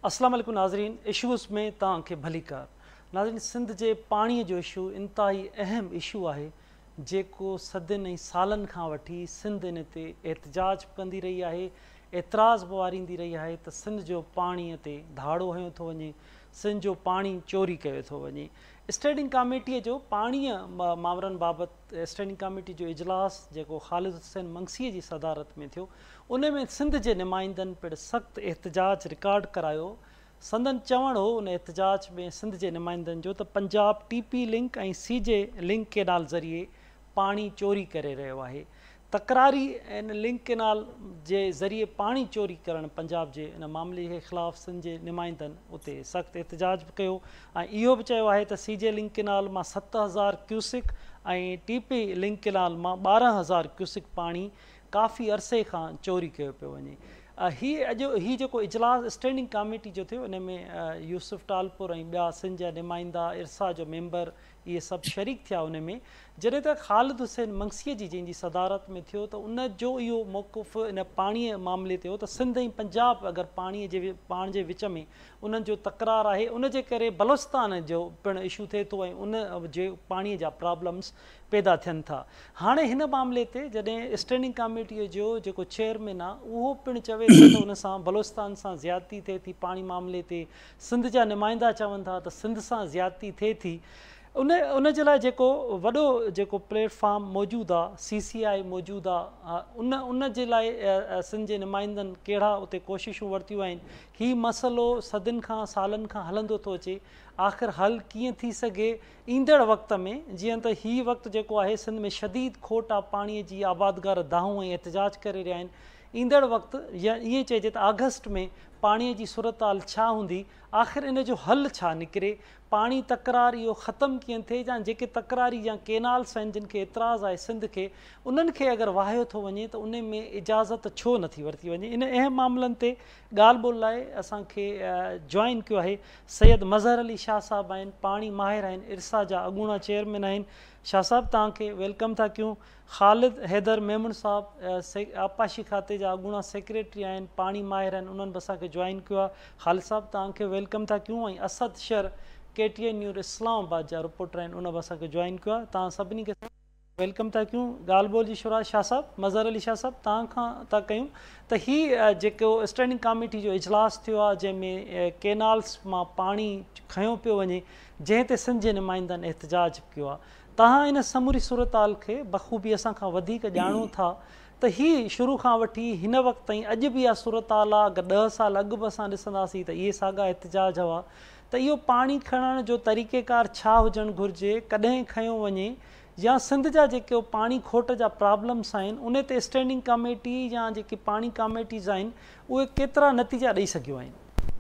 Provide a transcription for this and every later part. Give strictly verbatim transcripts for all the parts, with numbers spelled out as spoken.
अस्सलाम वालेकुम नाज़रीन, इशूज़ में तव्हांखे भली कार। नाज़रीन, सिंध जे पाणीअ जो इशू इंतहाई अहम इशू आहे जेको सदियुनि ऐं सालनि खां वठी सिंध इन ते एहतजाज कंदी रही आहे, एतिराज़ बि वारींदी रही आहे त सिंध जो पाणीअ ते धाड़ो हयो थो वञे, सिंध जो पाणी चोरी कयो थो वञे। स्टैंडिंग कमेटीअ जो पाणीअ मामलनि बाबति स्टैंडिंग कमेटी जो इजलास जेको ख़ालिद हुसैन मंगसीअ जी सदारत में थियो, उन में सिंध जे नुमाइंदनि पिणु सख़्तु एहतजाज रिकॉर्ड करायो। संदन चवणु हो उन एहतजाज में सिंध जे नुमाइंदनि जो त पंजाब टी पी लिंक ऐं सी जे लिंक केनाल ज़रिए पाणी चोरी करे रहियो आहे। तकरारी इन लिंक केनाल जे ज़रिए पाणी चोरी करणु पंजाब जे इन मामले जे ख़िलाफ़ु सिंध जे नुमाइंदनि उते सख़्तु एहतजाज बि कयो ऐं इहो बि चयो आहे त सी जे लिंक केनाल मां सत हज़ार क्यूसिक ऐं टी पी लिंक केनाल मां ॿारहं हज़ार क्यूसिक पाणी काफ़ी अरसे खां चोरी कयो पियो वञे। हीअ अॼु हीअ जेको इजलास स्टैंडिंग कमेटी जो थियो, इन में यूसुफ टालपुर ऐं ॿिया सिंध जा नुमाइंदा, इरसा जो मेंबर, इहे सभु शरीक थिया उन में। जॾहिं त ख़ालिद हुसैन मंगसीअ जी जंहिंजी सदारत में थियो त उन जो इहो मौक़ुफ़ इन पाणीअ मामले ते हो त सिंध ऐं पंजाब अगरि पाणीअ जे पाण जे विच में उन्हनि जो तकरार आहे, उन जे करे बलोचिस्तान जो पिणु इशू थिए थो ऐं उन जे पाणीअ जा प्रॉब्लम्स पैदा थियनि था। हाणे हिन मामले ते जॾहिं स्टैंडिंग कमेटीअ जो जेको चेयरमैन आहे उहो पिणु चवे थो त उन सां बलोचिस्तान सां ज़्यादती थिए थी, पाणी मामले ते सिंध जा नुमाइंदा चवनि था त सिंध सां ज़्यादती थिए थी। उन उन जे लाइ जेको वॾो जेको प्लेटफॉर्म मौजूदु आहे, सी सी आई मौजूदु आहे, उन उन जे लाइ सिंध जे नुमाइंदनि कहिड़ा उते कोशिशूं वरितियूं आहिनि। हीउ मसइलो सदियुनि खां सालनि खां हलंदो थो अचे, आख़िर हल कीअं थी सघे ईंदड़ वक़्त में। जीअं त हीउ वक़्तु जेको आहे सिंध में शदीद खोट आहे पाणीअ जी, आबादगार दाहूं ऐं एहतजाज करे रहिया आहिनि। ईंदड़ वक़्तु या ईअं चइजे त अगस्त में पाणीअ जी सूरत हाल छा हूंदी, आख़िर इन जो हल छा निकिरे, पाणी तकरार इहो ख़तमु कीअं थिए, या जेके तकरारी या केनाल्स आहिनि जिन खे एतिराज़ आहे सिंध खे, उन्हनि खे अगरि वाहियो थो वञे त उन में इजाज़त छो नथी वरिती वञे। इन अहम मामलनि ते ॻाल्हि ॿोल लाइ असांखे जॉइन कयो आहे सैयद मज़हर अली शाह साहिबु आहिनि, पाणी माहिर आहिनि, इरसा जा अॻूणा चेयरमैन आहिनि। शाह साहिबु तव्हांखे वेलकम था कयूं। ख़ालिद हैदर मेमून साहिबु आपाशी खाते जा अॻूणा सेक्रेटरी आहिनि, पाणी माहिर आहिनि, उन्हनि बि असांखे जॉइन कयो आहे। ख़ालिद साहिबु तव्हांखे वेलकम था कयूं। ऐं Asad Shar K T N news Islamabad जा रिपोर्टर आहिनि, उन बि असांखे जॉइन कयो आहे। तव्हां सभिनी खे वेलकम था कयूं। ॻाल्हि ॿोल जी शुरूआत शाह साहिबु मज़हर अली शाह साहिबु तव्हां खां था कयूं त हीअ जेको स्टैंडिंग कमेटी जो इजलास थियो आहे जंहिंमें केनाल्स मां पाणी खयो पियो वञे, जंहिं ते सिंध जे नुमाइंदनि एहतजाज कयो आहे, तव्हां इन समूरी सूरत हाल खे बख़ूबी असां खां वधीक ॼाणो था त हीअ शुरू खां वठी हिन वक़्त ताईं अॼु बि इहा सूरत हाल आहे। अगरि ॾह साल अॻु बि असां ॾिसंदासीं त इहे साॻा एहतजाज हुआ त इहो पाणी खणण जो तरीक़ेकार छा हुजणु घुरिजे, कॾहिं खयो वञे, या सिंध जा जेके पाणी खोट जा प्रॉब्लम्स आहिनि उन ते स्टैंडिंग कमेटी या जेके पाणी कमेटीज़ आहिनि उहे केतिरा नतीजा ॾेई सघियूं आहिनि।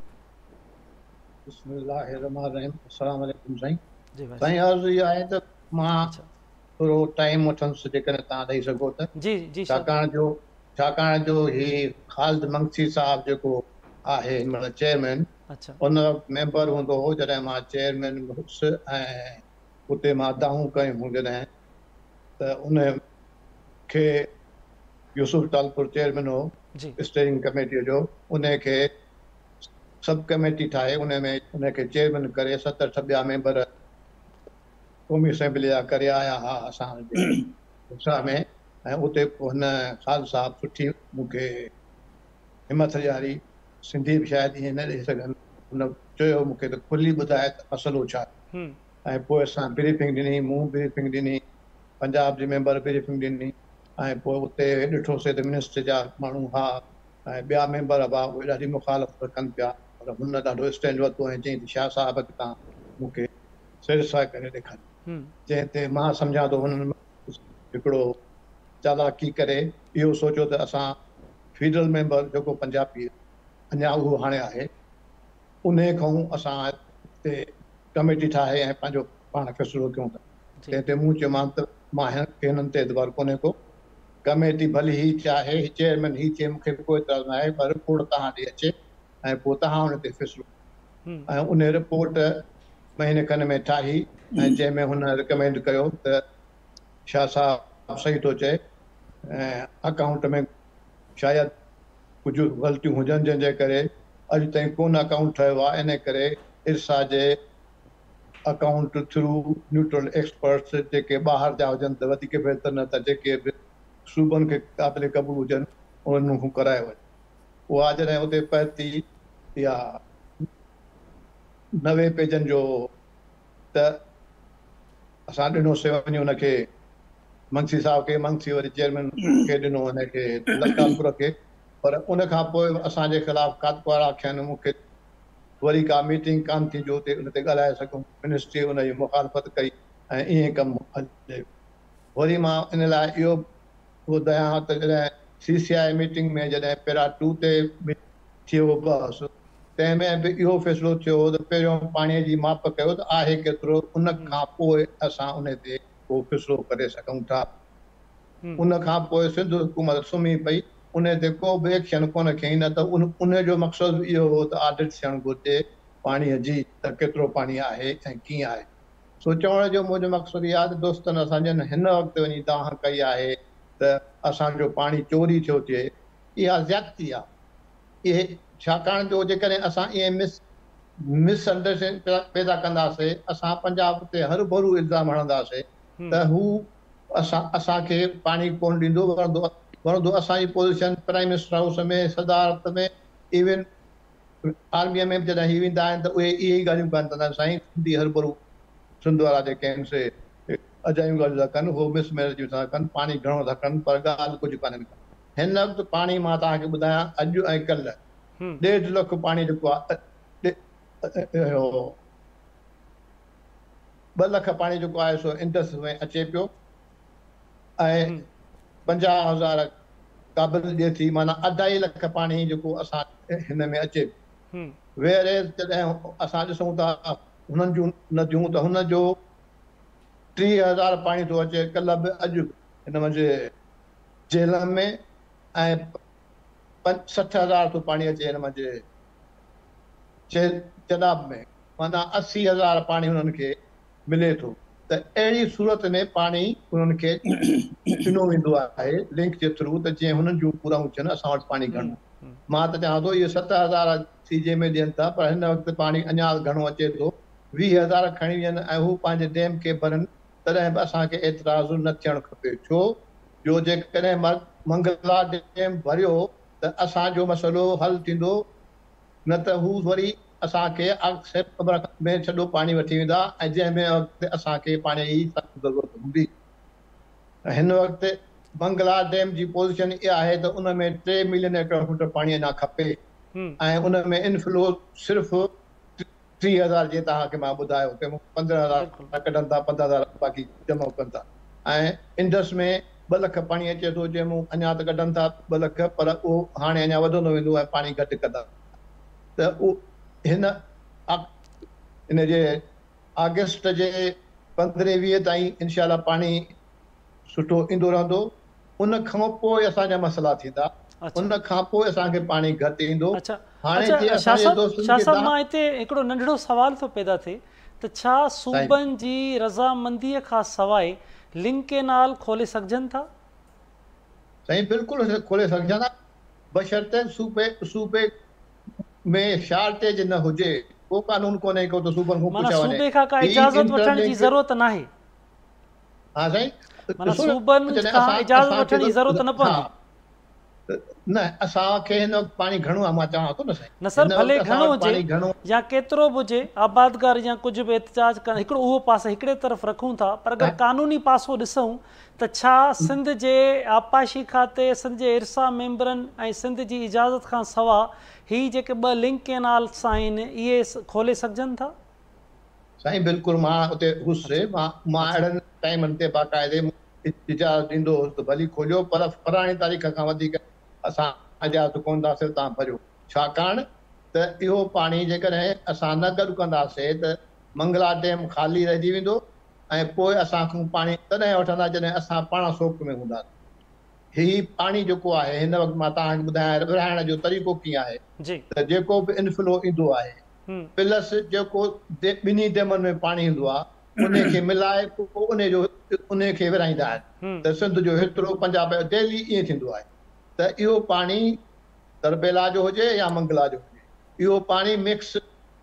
बिस्मिल्लाहिर्रहमानिर्रहीम। अस्सलाम वालेकुम साईं। साईं अर्ज़ु इहा आहे त मां थोरो टाइम वठंदुसि जेकॾहिं तव्हां ॾेई सघो त। जी जी। छाकाणि जो छाकाणि जो हीउ ख़ालिद मंगसी साहिबु जेको आहे मतिलबु चेयरमैन, उन मेंबर हूंदो हो जॾहिं मां चेयरमैन हुउसि ऐं उते मां दाहूं कयूं जॾहिं त उन खे यूसुफ टालपुर चेयरमैन हो स्टेयरिंग कमेटीअ जो, उन खे सब कमेटी ठाहे उन में उनखे चेयरमैन करे सत अठ ॿिया मेंबर क़ौमी असेंबली जा करे आया हुआ असांजे हिसा में। ऐं उते हुन ख़ालिद साहिबु सुठी मूंखे हिमत ॾियारी, सिंधी बि शायदि ईअं न ॾेई सघनि, हुन चयो मूंखे त खुली ॿुधाए त मसइलो छा आहे। ऐं पोइ असां ब्रीफिंग ॾिनी, मूं ब्रीफिंग ॾिनी, पंजाब जे मेंबर ब्रीफिंग ॾिनी, ऐं पोइ उते ॾिठोसीं त मिनिस्टर जा माण्हू हुआ ऐं ॿिया मेंबर हुआ, उहे ॾाढी मुखालफ़त कनि पिया, पर हुन ॾाढो स्टैंड वरितो ऐं चयईं त शाह साहिब खे तव्हां मूंखे सेटिस्फाई करे ॾेखारियो। जंहिं ते मां सम्झां थो हुननि हिकिड़ो चालाकी करे इहो सोचियो त असां फीडरल मेंबर जेको पंजाबी अञा उहो हाणे आहे, उन खां असां हिते कमेटी ठाहे ऐं पंहिंजो पाण फ़ैसिलो कयूं था। तंहिं ते मूं चयोमांसि त मां हिनखे हिननि ते एतबार कोन्हे को, कमेटी भली ही चाहे, चेयरमैन ही चए, मूंखे कोई एतराज़ न आहे, पर रिपोर्ट तव्हां ॾे अचे ऐं पोइ तव्हां हुन ते फ़ैसिलो। ऐं उन रिपोर्ट महीने खन में ठाही ऐं जंहिंमें हुन रिकमेंड कयो त शाह साहिबु सही थो चए ऐं अकाउंट में शायदि कुझु ग़लतियूं हुजनि जंहिंजे करे अॼु ताईं कोन अकाउंट ठहियो आहे। इन करे इरसा जे अकाउंट थ्रू न्यूट्रल एक्सपर्ट्स जेके ॿाहिरि जा हुजनि त वधीक बहितर, न त जेके बि सूबनि खे क़ाबिल क़बूल हुजनि उन्हनि खां करायो वञे। उहा जॾहिं उते पहुती या नवे पेजनि जो त असां ॾिनोसीं वञी हुनखे मंसी साहब खे, मंसी वरी चेयरमैन खे ॾिनो हुनखे लकालपुर खे, पर उन खां पोइ असांजे ख़िलाफ़ कातवार आख्यान मूंखे वरी का मीटिंग कान थी जो उन ते ॻाल्हाए सघूं। मिनिस्ट्री उन जी मुखालफ़त कई ऐं ईअं कमु हले। वरी मां इन लाइ इहो ॿुधायां त जॾहिं सी सी आई मीटिंग में जॾहिं पहिरां टू ते थियो बस, तंहिंमें बि इहो फ़ैसिलो थियो त पहिरियों पाणीअ जी माप कयो त आहे केतिरो, उन खां पोइ असां उन ते को फ़ैसिलो करे सघूं था। उन खां पोइ सिंध हुकूमत सुम्ही पई, उन ते को बि एक्शन कोन खयईं। न त उन उन जो मक़सदु इहो हो त ऑडिट थियणु घुरिजे पाणीअ जी, त केतिरो पाणी आहे ऐं कीअं आहे। सो चवण जो मुंहिंजो मक़सदु इहो आहे त दोस्तनि असांजनि हिन वक़्तु वञी दांह कई आहे त असांजो पाणी चोरी थियो थिए, इहा ज़्यादती आहे। इहे छाकाणि जो जेकॾहिं असां ईअं मिस मिसअंडरस्टैंडिंग पैदा कंदासीं, असां पंजाब ते हर भरू इल्ज़ाम हणंदासीं त हू असां असांखे पाणी कोन ॾींदो। वणंदो वणंदो असांजी पोज़ीशन प्राइम मिनिस्टर हाउस में, सदारत में, इवन आर्मीअ में बि जॾहिं ही वेंदा आहिनि त उहे इहे ई ॻाल्हियूं कान कंदा आहिनि। साईं सिंधी हर भरू सिंध वारा जेके आहिनि से अजायूं ॻाल्हियूं था कनि, उहो मिसमैनेज था कनि, पाणी घणो था कनि, पर ॻाल्हि कुझु कान्हे। हिन वक़्तु पाणी मां तव्हांखे ॿुधायां, अॼु ऐं कल्ह ॾेढ लख पाणी जेको आहे, ॿ लख पाणी जेको आहे सो इंडस में अचे पियो ऐं पंजाह हज़ार क़ाबिल ॾिए थी, माना अढाई लख पाणी जेको असां हिन में अचे पियो। वेर जॾहिं असां ॾिसूं था हुननि जूं नदियूं, त हुन जो टीह हज़ार पाणी थो अचे। कल्ह बि अॼु हिन मुंहिंजे झेलम में ऐं पंज सठि हज़ार थो पाणी अचे हिन मुंहिंजे चनाब में, माना असी हज़ार पाणी हुननि खे मिले थो। त अहिड़ी सूरत में पाणी हुननि खे ॾिनो वेंदो आहे लिंक जे थ्रू, त जीअं हुननि जूं पूराऊं थियनि। असां वटि पाणी घणो, मां त चाहियां थो इहे सत हज़ार सीजे में ॾियनि था, पर हिन वक़्तु पाणी अञा घणो अचे थो। वीह हज़ार खणी वञनि ऐं हू पंहिंजे डैम खे भरनि, तॾहिं बि असांखे एतिराज़ न थियणु खपे। छो जो जेकॾहिं मंगला डैम भरियो त असांजो मसइलो हल थींदो, न त हू वरी असांखे सेप्टेंबर में सॼो पाणी वठी वेंदा ऐं जंहिंमें अॻिते असांखे पाणीअ जी सख़्तु ज़रूरत हूंदी। हिन वक़्तु मंगला डैम जी पोज़ीशन इहा आहे त उन में टे मिलियन एकड़ फुट पाणी अञा खपे ऐं उन में इनफ्लो सिर्फ़ु टीह हज़ार जीअं तव्हांखे मां ॿुधायो, तंहिंमें पंद्रहं हज़ार कढनि था, पंद्रहं हज़ार बाक़ी जमा कनि था। ऐं इंडस में ॿ लख पाणी अचे थो, जंहिंमें अञा त कढनि था ॿ लख, पर उहो हाणे अञा वधंदो वेंदो ऐं पाणी घटि कंदा। त उहो हिन इन जे अगस्त जे पंद्रहें वीह ताईं इनशाला पाणी सुठो ईंदो रहंदो। उन खां पोइ असांजा मसइला थींदा, उन खां पोइ असांखे पाणी घटि ईंदो। हाणे जे असांजे दोस्तनि खे मां हिते हिकिड़ो नंढड़ो सवाल थो पैदा थिए त छा सूबनि जी रज़ामंदीअ खां सवाइ लिंक केनाल खोले सघजनि था? साईं बिल्कुलु खोले सघजनि था, बशर्ते सूबे सूबे में शार्टेज न हुजे। को कानून कोन्हे को त सूबनि खां पुछा वञे, सूबे खां का इजाज़त वठण जी ज़रूरत नाहे। हा साईं, माना सूबनि खां इजाज़त वठण जी ज़रूरत न पवंदी। न असांखे हिन वक़्तु पाणी घणो आहे, मां चवां थो न साईं। न सर, भले घणो हुजे या केतिरो बि हुजे, आबादगार या कुझु बि एहतिजाज कनि, हिकिड़ो उहो पासे हिकिड़े तरफ़ रखूं था, पर अगरि कानूनी पासो ॾिसूं त छा सिंध जे आपाशी खाते, सिंध जे इरसा मेंबरनि ऐं सिंध जी इजाज़त खां सवाइ ही जेके ॿ लिंक केनाल्स आहिनि इहे खोले सघजनि था? साईं बिल्कुलु, मां उते हुउसि, मां मां अहिड़नि टाइमनि ते बाक़ाइदे इजाज़त ॾींदो हुउसि त भली खोलियो, पर फलाणी तारीख़ खां वधीक असां इजाज़त कोन ॾींदासीं, तव्हां भरियो। छाकाणि त इहो पाणी जेकॾहिं असां न गॾु कंदासीं त मंगला डैम ख़ाली रहिजी वेंदो ऐं पोइ असांखां पाणी तॾहिं वठंदा जॾहिं असां पाण सोक में हूंदासीं। ही पाणी जेको आहे हिन वक़्तु मां तव्हांखे ॿुधायां विरहाइण जो तरीक़ो कीअं आहे त जेको बि इनफ्लो ईंदो आहे प्लस जेको ॿिन्ही डैमनि में पाणी ईंदो आहे उन खे मिलाए पोइ उन जो उन खे विरहाईंदा आहिनि। त सिंध जो हेतिरो, पंजाब जो डेली ईअं थींदो आहे। त इहो पाणी तरबेला जो हुजे या मंगला जो हुजे, इहो पाणी मिक्स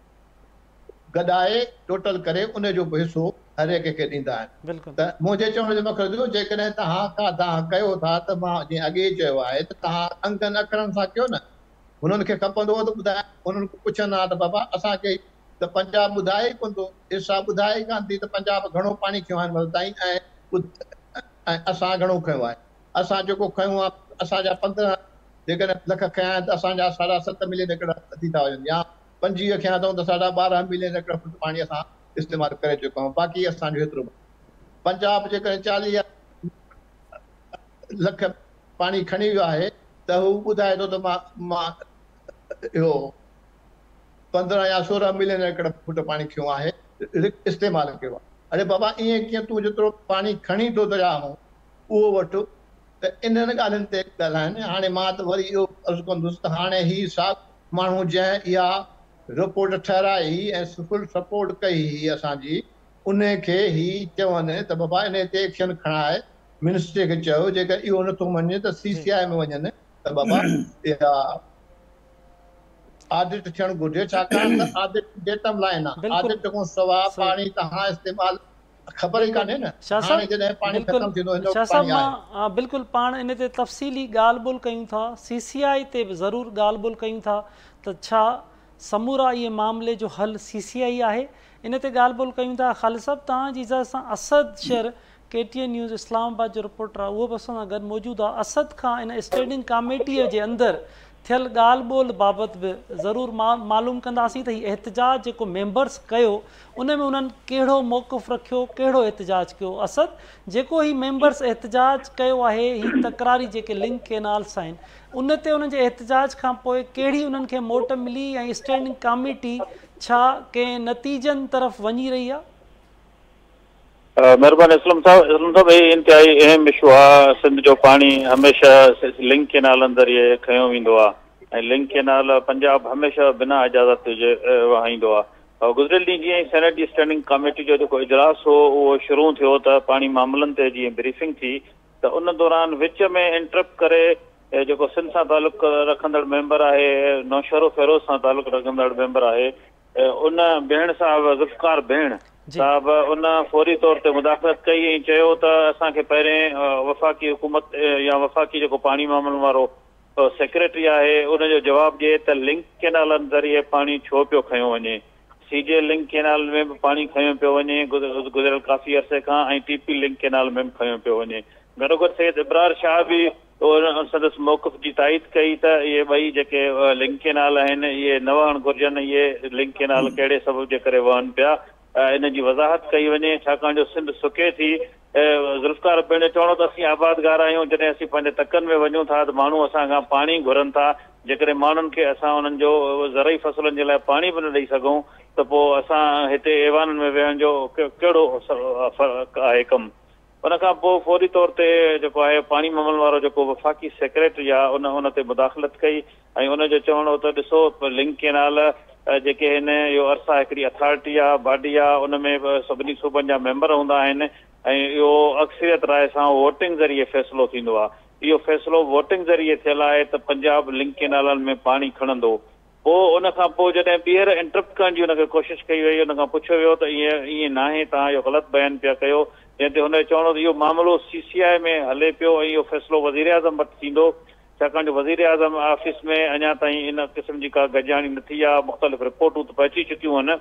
गॾाए टोटल करे उन जो बि हिसो हर एक खे ॾींदा आहिनि। त मुंहिंजे चवण जो मक़सदु जेकॾहिं तव्हां का तव्हां कयो था त मां जीअं अॻे चयो आहे त तव्हां अंगनि अखरनि सां कयो न। हुननि खे खपंदो त ॿुधाए, हुननि खे पुछंदा त बाबा असांखे त पंजाब ॿुधाए ई कोन थो, इर्सा ॿुधाए ई कान थी त पंजाब घणो पाणी खयो आहे मतिलबु ऐं ऐं असां घणो खयो आहे। असां जेको खयूं आहे असांजा पंद्रहं जेकॾहिं लख खया आहिनि त असांजा साढा सत मिलियन एकड़ थी था वञनि, या पंजवीह खया अथऊं त साढा ॿारहं मिलियन एकड़ फुट पाणी असां इस्तेमालु करे चुका आहियूं। बाक़ी असांजो हेतिरो पंजाब जेकॾहिं चालीह लख पाणी खणी वियो आहे त हू ॿुधाए थो त मां मां इहो पंद्रहं या सोरहं मिलियन एकड़ फुट पाणी खयो आहे, इस्तेमालु कयो आहे। अरे बाबा ईअं कीअं तूं जेतिरो पाणी खणी थो रहिया उहो वठि। त इन्हनि ॻाल्हियुनि ते ॻाल्हाइनि। हाणे मां त वरी इहो अर्ज़ु कंदुसि त हाणे ही साहब माण्हू जंहिं इहा रिपोर्ट ठहिराई ऐं फुल सपोर्ट कई ही असांजी, उन खे ही चवनि त बाबा इन ते एक्शन खणाए, मिनिस्ट्री खे चयो जेकर इहो नथो मञे त सी सी आई में वञनि त बाबा इहा आडिट थियणु घुरिजे, छाकाणि त आडिट डेटम लाइन आहे। आडिट खां सवाइ पाणी तव्हां इस्तेमालु ख़बर ई कान्हे न। हाणे जॾहिं पाणी ख़तम थींदो हिन वक़्तु पाणी आहे। बिल्कुलु पाण इन ते तफ़सीली ॻाल्हि ॿोल कयूं था, सी सी आई ते बि ज़रूरु ॻाल्हि ॿोल कयूं था त छा समूरा इहे मामले जो हल सी सी आई आहे, इन ते ॻाल्हि ॿोल कयूं था। ख़ालिद साहब तव्हांजी इजाज़त सां Asad Shar K T N news Islamabad जो रिपोर्टर आहे, उहो बि असां सां गॾु मौजूदु आहे। असद खां इन स्टैंडिंग कमेटीअ जे अंदरि थियल ॻाल्हि ॿोल बाबति बि ज़रूरु मा मालूम कंदासीं त हीउ एहतजाज जेको मेंबर्स कयो उन में उन्हनि कहिड़ो मौक़िफ़ रखियो, कहिड़ो एहतजाज कयो। असद जेको ही मेंबर्स एहतजाज कयो आहे, ही तकरारी जेके लिंक केनाल्स आहिनि उन ते उन्हनि जे एहतजाज खां पोइ कहिड़ी उन्हनि खे मोट मिली ऐं स्टैंडिंग कमेटी छा कंहिं नतीजनि तरफ़ वञी रही आहे? महिरबानी इस्लाम साहब। इस्लाम साहब हीउ इंतिहाई अहम इशू आहे। सिंध जो पाणी हमेशह लिंक केनालनि ज़रिए खयो वेंदो आहे ऐं लिंक केनाल पंजाब हमेशह बिना इजाज़त जे वहाईंदो आहे। गुज़िरियल ॾींहुं जीअं सेनेट स्टैंडिंग कमेटी जो जेको इजलास हो उहो शुरू थियो त पाणी मामलनि ते जीअं ब्रीफिंग थी त उन दौरान विच में इंटरप्ट करे जेको सिंध सां तालुक़ु रखंदड़ मेंबर आहे, नौशरो फेरोज़ सां तालुक़ु रखंदड़ मेंबर आहे, उन भेण साहिब ज़ुल्फ़कार भेण साहब उन फौरी तौर ते मुदाख़लत कई ऐं चयो त असांखे पहिरें वफ़ाक़ी हुकूमत या वफ़ाक़ी जेको पाणी मामलनि वारो सेक्रेटरी आहे उनजो जवाबु ॾिए त लिंक केनालनि ज़रिए पाणी छो पियो खयो वञे। सी जे लिंक केनाल में बि पाणी खयो पियो वञे गुज़िरियल काफ़ी अरसे खां, ऐं टी पी लिंक केनाल में बि खयो पियो वञे। गॾोगॾु सैयद इब्रार शाह बि संदसि मौक़िफ़ जी ताईद कई त इहे ॿई जेके लिंक केनाल आहिनि इहे न वहणु घुरिजनि, इहे लिंक केनाल कहिड़े सबब जे करे वहनि पिया इन जी वज़ाहत कई वञे, छाकाणि जो सिंध सुके थी। ज़ुल्फ़कार भेण चवणो त असीं आबादगार आहियूं, जॾहिं असीं पंहिंजे तकनि में वञूं था त माण्हू असां खां पाणी घुरनि था, जेकॾहिं माण्हुनि खे असां उन्हनि जो ज़रई फ़सलुनि जे लाइ पाणी बि न ॾेई सघूं त पोइ असां हिते एवाननि में वेहण जो कहिड़ो फ़र्क़ु आहे कमु। उन खां पोइ फौरी तौर ते जेको आहे पाणी मामलनि वारो जेको वफ़ाक़ी सेक्रेटरी आहे उन उन ते मुदाख़लत कई ऐं उनजो चवणो त ॾिसो लिंक केनाल जेके आहिनि इहो अरसा हिकिड़ी अथॉरिटी आहे, बॉडी आहे, उन में बि सभिनी सूबनि जा मेंबर हूंदा आहिनि ऐं इहो अक्सरियत राय सां वोटिंग ज़रिए फ़ैसिलो थींदो आहे। इहो फ़ैसिलो वोटिंग ज़रिए थियल आहे त पंजाब लिंक केनालनि में पाणी खणंदो। पोइ उन खां पोइ जॾहिं ॿीहर इंटरप्ट करण जी हुनखे कोशिशि कई वई, उन खां पुछियो वियो त ईअं ईअं न आहे, तव्हां इहो ग़लति बयानु पिया कयो, जंहिं ते हुनजो चवणो त इहो मामिलो सी सी आई में हले पियो ऐं इहो फ़ैसिलो वज़ीर आज़म वटि थींदो, छाकाणि जो वज़ीर आज़म ऑफिस में अञा ताईं इन क़िस्म जी का गॾिजाणी न थी आहे। मुख़्तलिफ़ रिपोर्टूं त पहुची चुकियूं आहिनि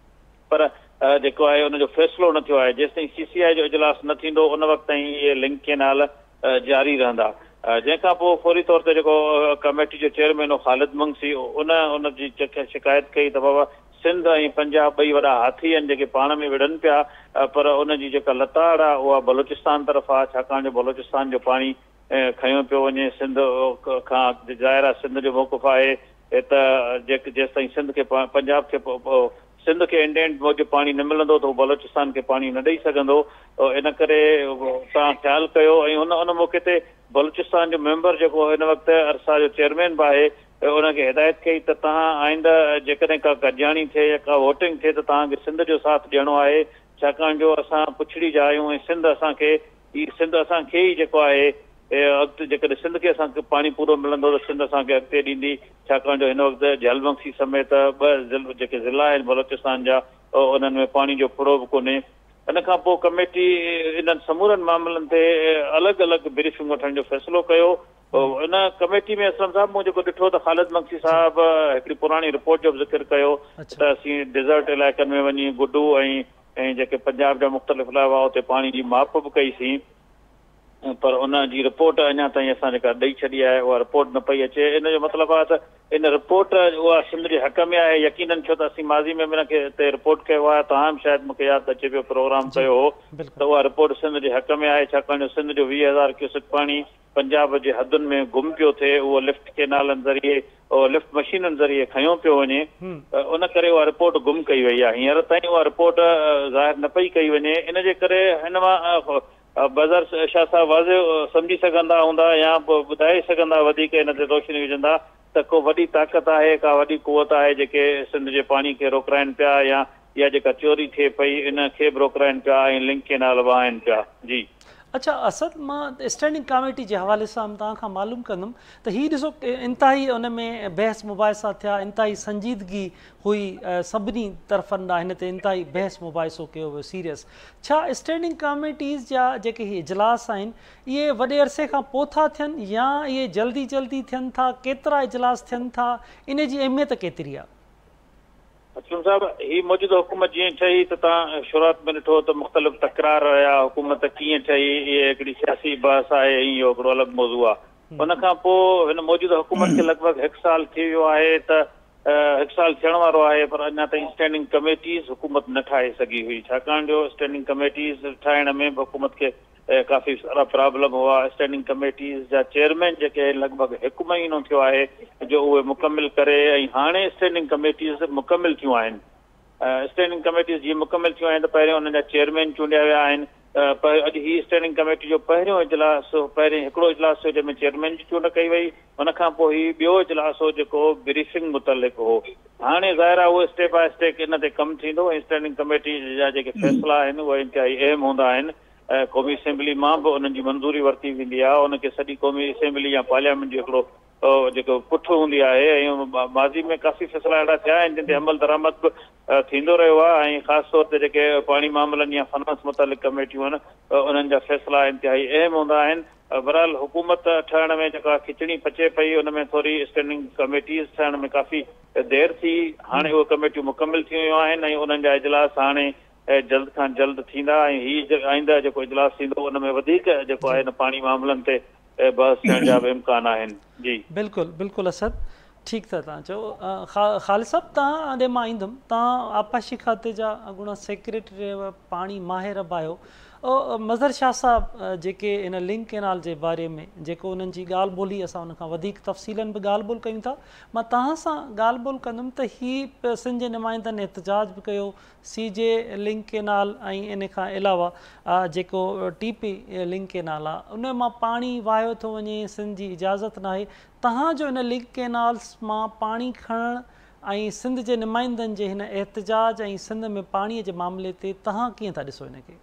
पर जेको आहे उनजो फ़ैसिलो न थियो आहे। जेसिताईं सी सी आई जो इजलास न थींदो उन वक़्त ताईं इहे लिंक केनाल जारी रहंदा। जंहिंखां पोइ फौरी तौर ते जेको कमेटी जो चेयरमैन हो ख़ालिद मंगसी उन उन जी शिकायत कई त बाबा सिंध ऐं पंजाब ॿई वॾा हाथी आहिनि जेके पाण में विढ़नि पिया, पर उन जी जेका लताड़ आहे उहा बलोचिस्तान तरफ़ आहे, छाकाणि जो बलोचिस्तान जो पाणी खयो पियो वञे सिंध खां। ज़ाहिर आहे सिंध जो मौक़िफ़ आहे त जेके जेसिताईं सिंध खे पंजाब खे सिंध खे इंडेंट मौजूदु पाणी न मिलंदो त उहो बलोचिस्तान खे पाणी न ॾेई सघंदो। इन करे तव्हां ख़्यालु कयो। ऐं उन उन मौक़े ते बलोचिस्तान जो मेंबर जेको हिन वक़्तु अरसा जो चेयरमैन बि आहे उनखे हिदायत कई त तव्हां आईंदा जेकॾहिं का गॾिजाणी थिए या का वोटिंग थिए त तव्हांखे सिंध जो साथ ॾियणो आहे, छाकाणि जो असां पुछड़ी जा आहियूं ऐं सिंध असांखे ई सिंध असांखे ई जेको आहे अॻिते जेकॾहिं सिंध खे असांखे पाणी पूरो मिलंदो त सिंध असांखे अॻिते ॾींदी, छाकाणि जो हिन वक़्तु जलबंसी समेत ॿ जेके ज़िला आहिनि बलोचिस्तान जा उन्हनि में पाणी जो फुड़ो बि कोन्हे। इन खां पोइ कमेटी इन्हनि समूरनि मामलनि ते अलॻि अलॻि ब्रीफिंग वठण जो फ़ैसिलो कयो। इन कमेटी में असलम साहिब मूं जेको ॾिठो त ख़ालिद मंगसी साहिबु हिकिड़ी पुराणी रिपोर्ट जो बि ज़िक्र कयो त असीं डिज़र्ट इलाइक़नि में वञी गुडू ऐं ऐं जेके पंजाब जा मुख़्तलिफ़ इलाइक़ा उते पाणी जी माप बि कईसीं, पर उन जी रिपोर्ट अञा ताईं असां जेका ॾेई छॾी आहे उहा रिपोर्ट न पई अचे। इन जो मतिलबु आहे त इन रिपोर्ट उहा सिंध जे हक़ में आहे यकीननि, छो त असीं माज़ी में हिन खे हिते रिपोर्ट कयो आहे, तव्हां बि शायदि मूंखे यादि अचे पियो प्रोग्राम कयो हो त उहा रिपोर्ट सिंध जे हक़ में आहे, छाकाणि जो सिंध जो वीह हज़ार क्यूसेक पाणी पंजाब जे हदुनि में गुम पियो थिए, उहो लिफ्ट केनालनि ज़रिए लिफ्ट मशीननि ज़रिए खयो पियो वञे, उन करे उहा रिपोर्ट गुम कई वई आहे। हींअर ताईं उहा रिपोर्ट ज़ाहिर न पई कई वञे। इन जे करे हिन मां बज़र शाह साहिब वाज़े सम्झी सघंदा हूंदा या पोइ ॿुधाए सघंदा वधीक हिन ते रोशनी विझंदा त को वॾी ताक़त आहे, का वॾी कुवत आहे जेके सिंध जे पाणी खे रोकराइनि पिया या या जेका चोरी थिए पई इन खे बि रोकराइनि पिया ऐं लिंक केनाल वहाइनि पिया। जी अच्छा, असद मां स्टैंडिंग कमेटी जे हवाले सां तव्हां खां मालूम कंदुमि त हीउ ॾिसो इंतिहाई उन में बहस मुबाहिसा थिया, इंतिहाई संजीदगी हुई सभिनी तरफ़नि ॾांहुं हिन ते इंतिहाई बहस मुबाहिसो कयो वियो सीरियस। छा स्टैंडिंग कमेटीज़ जा जेके हीअ इजलास आहिनि इहे वॾे अरसे खां पोइ था थियनि या इहे जल्दी जल्दी थियनि था, केतिरा इजलास थियनि था, इन जी अहमियत केतिरी आहे? असलम साहिब, ही मौजूदा हुकूमत जीअं ठही त तव्हां शुरूआत में ॾिठो त मुख़्तलिफ़ तकरार रहिया, हुकूमत कीअं ठही, इहे हिकिड़ी सियासी बहस आहे, इहो हिकिड़ो अलॻि मौज़ू आहे। उन खां पोइ हिन मौजूदा हुकूमत खे लॻभॻि हिकु साल थी वियो आहे त हिकु साल थियण वारो आहे, पर अञा ताईं स्टैंडिंग कमेटीज़ हुकूमत न ठाहे सघी हुई, छाकाणि जो स्टैंडिंग कमेटीज़ ठाहिण में बि हुकूमत खे काफ़ी सारा प्रॉब्लम हुआ। स्टैंडिंग कमेटीज़ जा चेयरमैन जेके लॻभॻि हिकु महीनो थियो आहे जो उहे मुकमिल करे, ऐं हाणे स्टैंडिंग कमेटीज़ मुकमिल थियूं आहिनि। स्टैंडिंग कमेटीज़ जीअं मुकमिल थियूं आहिनि त पहिरियों हुननि जा चेयरमैन चूंडिया विया आहिनि। अॼु ही स्टैंडिंग कमेटी जो पहिरियों इजलास पहिरियों हिकिड़ो इजलास हो जंहिंमें चेयरमैन जी चूंड कई वई, हुन खां पोइ ही ॿियो इजलास हो जेको ब्रीफिंग मुतलिक़ हो। हाणे ज़ाहिर आहे उहो स्टेप बाय स्टेप इन ते कमु थींदो ऐं स्टैंडिंग कमेटी जा जेके फ़ैसिला आहिनि उहे इंतिहाई अहम हूंदा आहिनि। क़ौमी असेंबली मां बि उन्हनि जी मंज़ूरी वरिती वेंदी आहे, उनखे सॼी क़ौमी असेंबली या पार्लियामेंट जो हिकिड़ो जेको पुठ हूंदी आहे, ऐं माज़ी में काफ़ी फ़ैसिला अहिड़ा थिया आहिनि जिन ते अमल दरामद बि थींदो रहियो आहे, ऐं ख़ासि तौर ते जेके पाणी मामलनि या फाइनेंस मुतालिक़ कमेटियूं आहिनि उन्हनि जा फ़ैसिला इंतिहाई अहम हूंदा आहिनि। बहरहाल हुकूमत ठहण में जेका खिचड़ी पचे पई उन में थोरी स्टैंडिंग कमेटीज़ ठहण में काफ़ी देरि थी, हाणे उहे कमेटियूं मुकमिल थी वियूं आहिनि ऐं उन्हनि जा इजलास हाणे जल्द खां जल्द थींदा ऐं हीउ आईंदा जेको इजलास थींदो उन में वधीक जेको आहे हिन पाणी मामलनि ते बहस थियण जा बि इम्कान आहिनि। जी बिल्कुलु बिल्कुलु असद, ठीकु था तव्हां चओ। ख़ालिद साहिबु, तव्हां ॾे मां ईंदुमि, तव्हां आपाशी खाते जा अॻूणा सेक्रेटरी पाणी माहिर बि आहियो। मज़हर शाह साहिबु जेके इन लिंक केनाल जे बारे में जेको उन्हनि जी ॻाल्हि ॿोली असां उन खां वधीक तफ़सीलनि बि ॻाल्हि ॿोल कयूं था, मां तव्हां सां ॻाल्हि ॿोल कंदुमि त हीअ सिंध जे नुमाइंदनि एतिजाज बि कयो सी जे लिंक केनाल ऐं इन खां अलावा जेको टी पी लिंक केनाल आहे उन मां पाणी वाहियो थो वञे, सिंध जी इजाज़त न आहे। तव्हांजो इन लिंक केनाल्स मां पाणी खणणु ऐं सिंध जे नुमाइंदनि जे हिन एतिजाज ऐं सिंध में पाणीअ जे मामले ते तव्हां कीअं था ॾिसो हिनखे?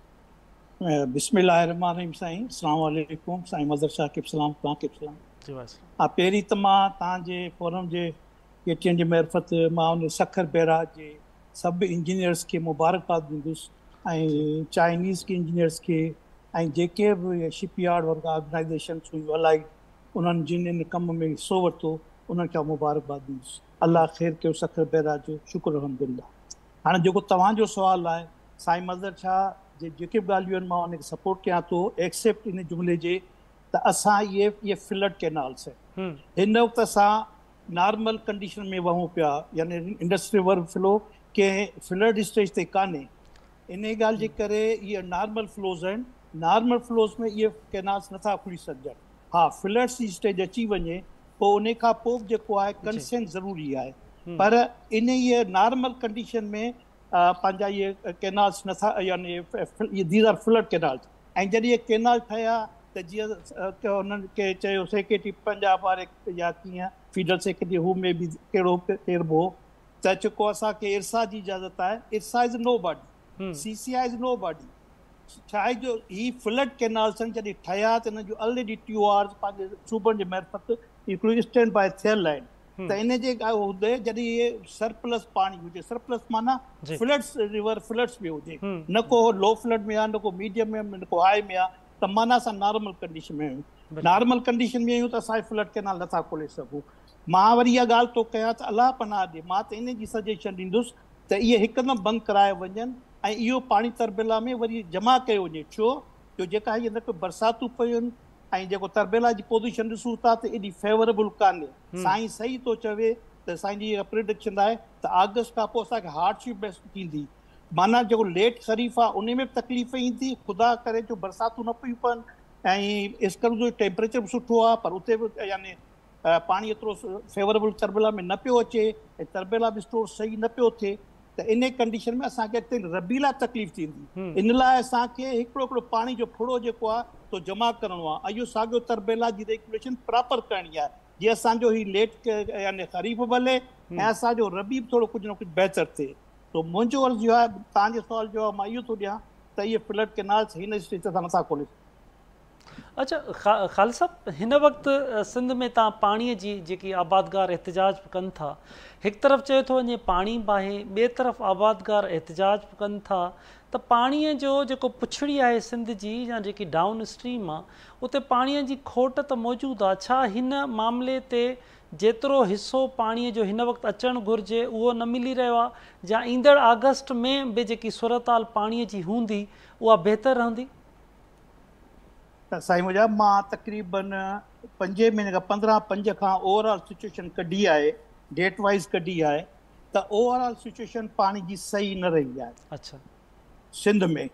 बिस्मिल्लाहिर्रहमानिर्रहीम साईं, अस्सलामु अलैकुम साईं मज़हर शाह खे सलाम, तव्हांखे सलाम। हा, पहिरीं त मां तव्हांजे फोरम जे केटियन जी महरफ़त मां उन सखर बैराज जे सभु इंजीनियर्स खे मुबारकबाद ॾींदुसि ऐं चाइनीज़ के इंजीनियर्स खे ऐं जेके बि शिपयार्ड वर्क ऑर्गेनाइज़ेशन्स हुयूं अलाई उन्हनि जिन इन कम में हिसो वरितो उन्हनि खे मुबारकबाद ॾींदुसि। अलाह ख़ैर कयो सखर बैराज जो, शुक्र अल्हम्दुलिल्लाह। हाणे जेको तव्हांजो सुवालु आहे साईं मज़हर शाह जे जेके बि ॻाल्हियूं आहिनि मां उनखे सपोर्ट कयां थो, एक्सेप्ट इन जुमिले जे त असां इहे इहे फ्लड केनाल्स आहिनि हिन वक़्तु असां नॉर्मल कंडीशन में वहूं पिया, यानी इंडस्ट्री वर्क फ्लो कंहिं फ्लड स्टेज ते कान्हे। इन ॻाल्हि जे करे इहे नॉर्मल फ्लोज़ आहिनि, नॉर्मल फ्लोज़ में इहे केनाल्स नथा खुली सघजनि। हा, फ्लड जी स्टेज अची वञे पोइ उन खां पोइ जेको आहे कंसेंट ज़रूरी आहे, पर इन इहे नॉर्मल कंडीशन में पंहिंजा इहे केनाल्स नथा, यानी दीज़ आर फ्लड केनाल्स। ऐं जॾहिं इहे केनाल ठहिया त जीअं हुननि खे चयो सेक्रेटरी पंजाब वारे या कीअं फीडरल सेक्रेटरी हू में बि कहिड़ो केरबो त जेको असांखे इरसा जी इजाज़त आहे, IRSA is nobody, C C I is nobody. छा आहे जो ही फ्लड कैनाल्स आहिनि जॾहिं ठहिया त हिन जो ऑलरेडी टी ओ आर पंहिंजे सूबनि जे मार्फत हिकिड़ो स्टैंड बाय थियल आहिनि त इन जे हूंदे जॾहिं इहे सरप्लस पाणी हुजे, सरप्लस माना फ्लड्स रिवर फ्लड्स में हुजे, न को लो फ्लड में आहे, न को मीडियम में, न को हाई में आहे, त माना असां नॉर्मल कंडीशन में आहियूं। नॉर्मल कंडीशन में आहियूं त असां फ्लड कैनाल नथा खोले सघूं। मां वरी इहा ॻाल्हि तो कयां त अलाह पनाह ॾे, मां त इन जी सजेशन ॾींदुसि त इहे हिकदमि बंदि कराए वञनि ऐं इहो पाणी तरबेला में वरी जमा कयो वञे। छो जो जेका हीअ न को बरसातूं पयूं आहिनि ऐं जेको तरबेला जी पोज़ीशन ॾिसूं था त एॾी फेवरेबल कान्हे। साईं सही थो चवे त साईं जी इहा प्रिडिक्शन आहे त अगस्त खां पोइ असांखे हार्डशिप थींदी, माना जेको लेट ख़रीफ़ आहे उन में बि तकलीफ़ ईंदी, ख़ुदा करे जो बरसातूं न पियूं पवनि ऐं इस्कर जो टेम्परेचर बि सुठो आहे पर उते बि यानी पाणी एतिरो फेवरेबल तरबेला में न पियो अचे ऐं तरबेला बि स्टोर सही न पियो थिए, त इन कंडीशन में असांखे अॻिते रबी लाइ तकलीफ़ थींदी। इन लाइ असांखे हिकिड़ो हिकिड़ो पाणी जो फुड़ो जेको आहे तो जमा करिणो आहे ऐं इहो साॻियो तरबेला जी रेगुलेशन प्रॉपर करणी आहे जीअं असांजो ही लेट यानी ख़रीफ़ भले ऐं असांजो रबी बि थोरो कुझु न कुझु बहितर थिए। तो मुंहिंजो अर्ज़ु इहो आहे, तव्हांजे सुवाल जो मां इहो थो ॾियां त इहे फ्लड कैनाल्स हिन स्टेज ते नथा खोले। अच्छा ख़ालिद साहब, हिन वक़्तु सिंध में तव्हां पाणीअ जी जेकी आबादगार एहतिजाज कनि था, हिकु तरफ़ चए थो वञे पाणी बि आहे, ॿिए तरफ़ आबादगार एहतिजाज बि कनि था, त पाणीअ जो जेको पुछड़ी आहे सिंध जी या जेकी डाउन स्ट्रीम आहे उते पाणीअ जी खोट त मौजूदु आहे। छा हिन मामले ते जेतिरो हिसो पाणीअ जो हिन वक़्तु अचणु घुरिजे उहो न मिली रहियो आहे, या ईंदड़ अगस्त में बि जेकी सूरताल पाणीअ जी हूंदी उहा बहितर रहंदी? त साईं मुंहिंजा मां तक़रीबन पंजे महीने खां पंद्रहं पंज खां ओवरऑल सिचुएशन कढी आहे, डेट वाइज़ कढी आहे, त ओवरऑल सिचुएशन पाणी जी सही न रही आहे। अच्छा, सिंध में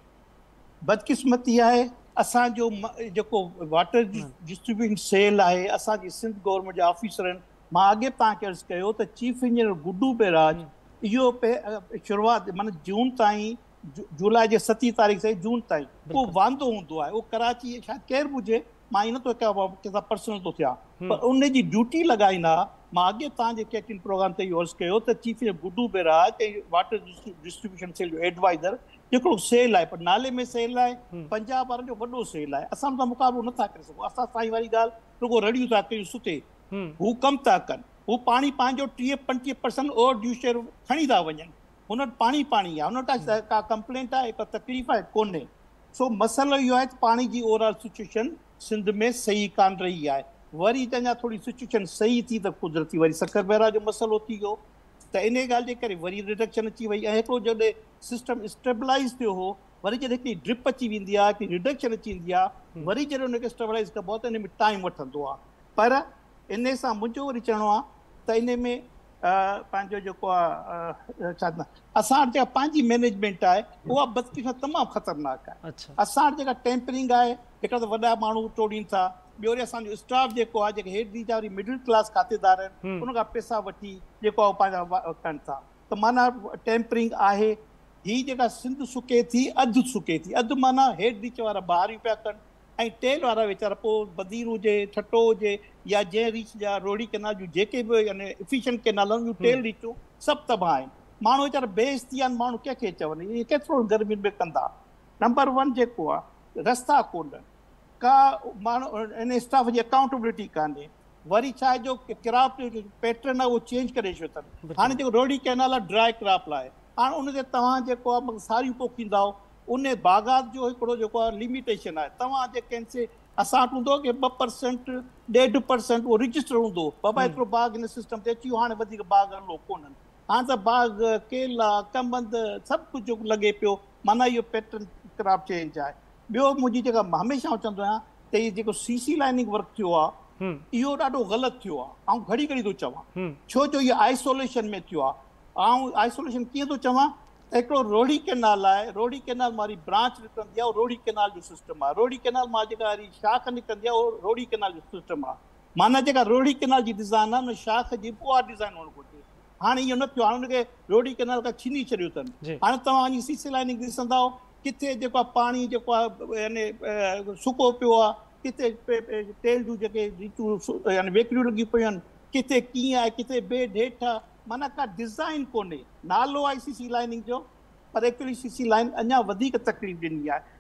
बदकिस्मती आहे असांजो जेको वाटर डिस्ट्रीब्यूशन सेल आहे, असांजी सिंध गवर्नमेंट जा ऑफिसर आहिनि, मां अॻे तव्हांखे अर्ज़ु कयो त चीफ इंजीनियर गुड्डू बेराज इहो पे शुरूआति माना जून ताईं, जुलाई जे सतीं तारीख़ से जून ताईं उहो वांदो हूंदो आहे। उहो कराची शायदि केरु बि हुजे, मां ईअं नथो कयां कंहिंसां पर्सनल थो थियां, पर उन जी ड्यूटी लॻाईंदा। मां अॻे तव्हांजे कैटिन प्रोग्राम ते इहो अर्ज़ु कयो त चीफ इंजीनियर गुड्डू बेराज ऐं वाटर डिस्ट्रीब्यूशन सेल जो एडवाइज़र हिकिड़ो सेल आहे, पर नाले में सेल आहे, पंजाब वारनि जो वॾो सेल आहे, असां सां मुक़ाबिलो नथा करे सघूं। असां साईं वारी ॻाल्हि रुगो रड़ियूं था कयूं सुठे, हू कमु था कनि, हू पाणी पंहिंजो टीह पंटीह परसेंट ओवर ड्यू शेयर खणी था वञनि, हुन वटि पाणी पाणी आहे, हुन वटि का कंप्लेंट आहे, का तकलीफ़ आहे कोन्हे। सो मसइलो इहो आहे त पाणी जी ओवरऑल सिचुएशन सिंध में सही कान रही आहे। वरी अञा थोरी सिचुएशन सही थी त कुदरती वरी सखर बहिरा जो मसइलो थी वियो, त इन ॻाल्हि जे करे वरी रिडक्शन अची वई ऐं हिकिड़ो जॾहिं सिस्टम स्टेबलाइज़ थियो हो, वरी जॾहिं हिकिड़ी ड्रिप अची वेंदी आहे, हिकिड़ी रिडक्शन अची वेंदी आहे, वरी जॾहिं हुनखे स्टेबलाइज़ कबो आहे त इन में टाइम वठंदो आहे। पर इन सां मुंहिंजो वरी चवणो आहे त इन में पंहिंजो जेको आहे छा असां वटि जेका पंहिंजी मैनेजमेंट आहे उहा बदकिस्मत तमामु ख़तरनाक आहे। असां वटि जेका टेम्परिंग आहे, हिकिड़ा त वॾा माण्हू टोड़ीनि था, ॿियो वरी असांजो स्टाफ जेको आहे, जेके हेठि दी जा वरी मिडिल क्लास खातेदार आहिनि, उन खां पैसा वठी जेको आहे पंहिंजा कनि था, त माना टेम्परिंग आहे। हीअ जेका सिंध सुके थी, अधु सुके थी, अधु माना हेठि रीच वारा ॿाहिरि पिया कनि ऐं टेल वारा वीचारा पोइ बदीर हुजे, ठटो हुजे, या जंहिं रीच जा रोड़ी केनाल जूं जेके बि यानी एफिशिएंट केनाल जूं टेल रीचूं सभु तबाह आहिनि। माण्हू वीचारा बेइज़ थी विया आहिनि, माण्हू कंहिंखे चवनि, इहे केतिरो गर्मियुनि में कंदा। नंबर वन जेको आहे रस्ता कोन्हनि, का माण्हू इन स्टाफ जी अकाउंटेबिलिटी कान्हे, वरी छा आहे जो क्राफ्ट पैटर्न आहे उहो चेंज करे छॾियो अथनि। हाणे जेको रोड़ी केनाल आहे ड्राई क्राफ्ट लाइ, हाणे उन ते तव्हां जेको आहे सारियूं पोखींदा, उन बाग़ात जो हिकिड़ो जेको आहे लिमिटेशन आहे। तव्हां जेके से असां वटि हूंदो की ॿ परसेंट ॾेढ परसेंट उहो रजिस्टर हूंदो, बाबा एतिरो बाग़ हिन सिस्टम ते अची वियो, हाणे वधीक बाग़ हलो कोन्हनि, हाणे त बाग़ केला कमंद सभु कुझु लॻे पियो, माना इहो पैटर्न क्राफ्ट चेंज आहे। ॿियो मुंहिंजी जेका मां हमेशह चवंदो आहियां त इहो जेको सी सी लाइनिंग वर्क थियो आहे इहो ॾाढो ग़लति थियो आहे। ऐं घड़ी घड़ी थो चवां छो जो इहो आइसोलेशन में थियो आहे। ऐं आइसोलेशन कीअं थो चवां त हिकिड़ो रोड़ी केनाल आहे, रोड़ी केनाल वारी ब्रांच निकिरंदी आहे, उहो रोड़ी केनाल जो सिस्टम आहे। रोड़ी केनाल मां जेका वरी शाख निकिरंदी आहे उहो रोड़ी केनाल जो सिस्टम आहे। माना जेका रोड़ी केनाल जी डिज़ाइन आहे उन शाख जी उहा डिज़ाइन हुअणु घुरिजे। हाणे इहो न थियो, हाणे हुनखे रोड़ी केनाल खां छीनी छॾियो अथनि। हाणे तव्हां वञी सी सी लाइनिंग ॾिसंदा किथे जेको आहे पाणी जेको आहे यानी सुको पियो आहे, किथे तेल जूं जेके रीचूं यानी वेकिरियूं लॻियूं पियूं आहिनि, किथे कीअं आहे, किथे बेड हेठि आहे, माना का डिज़ाइन कोन्हे। नालो आहे सी सी लाइनिंग जो, पर एक्चुअली सी सी लाइन अञा वधीक तकलीफ़ ॾिनी आहे।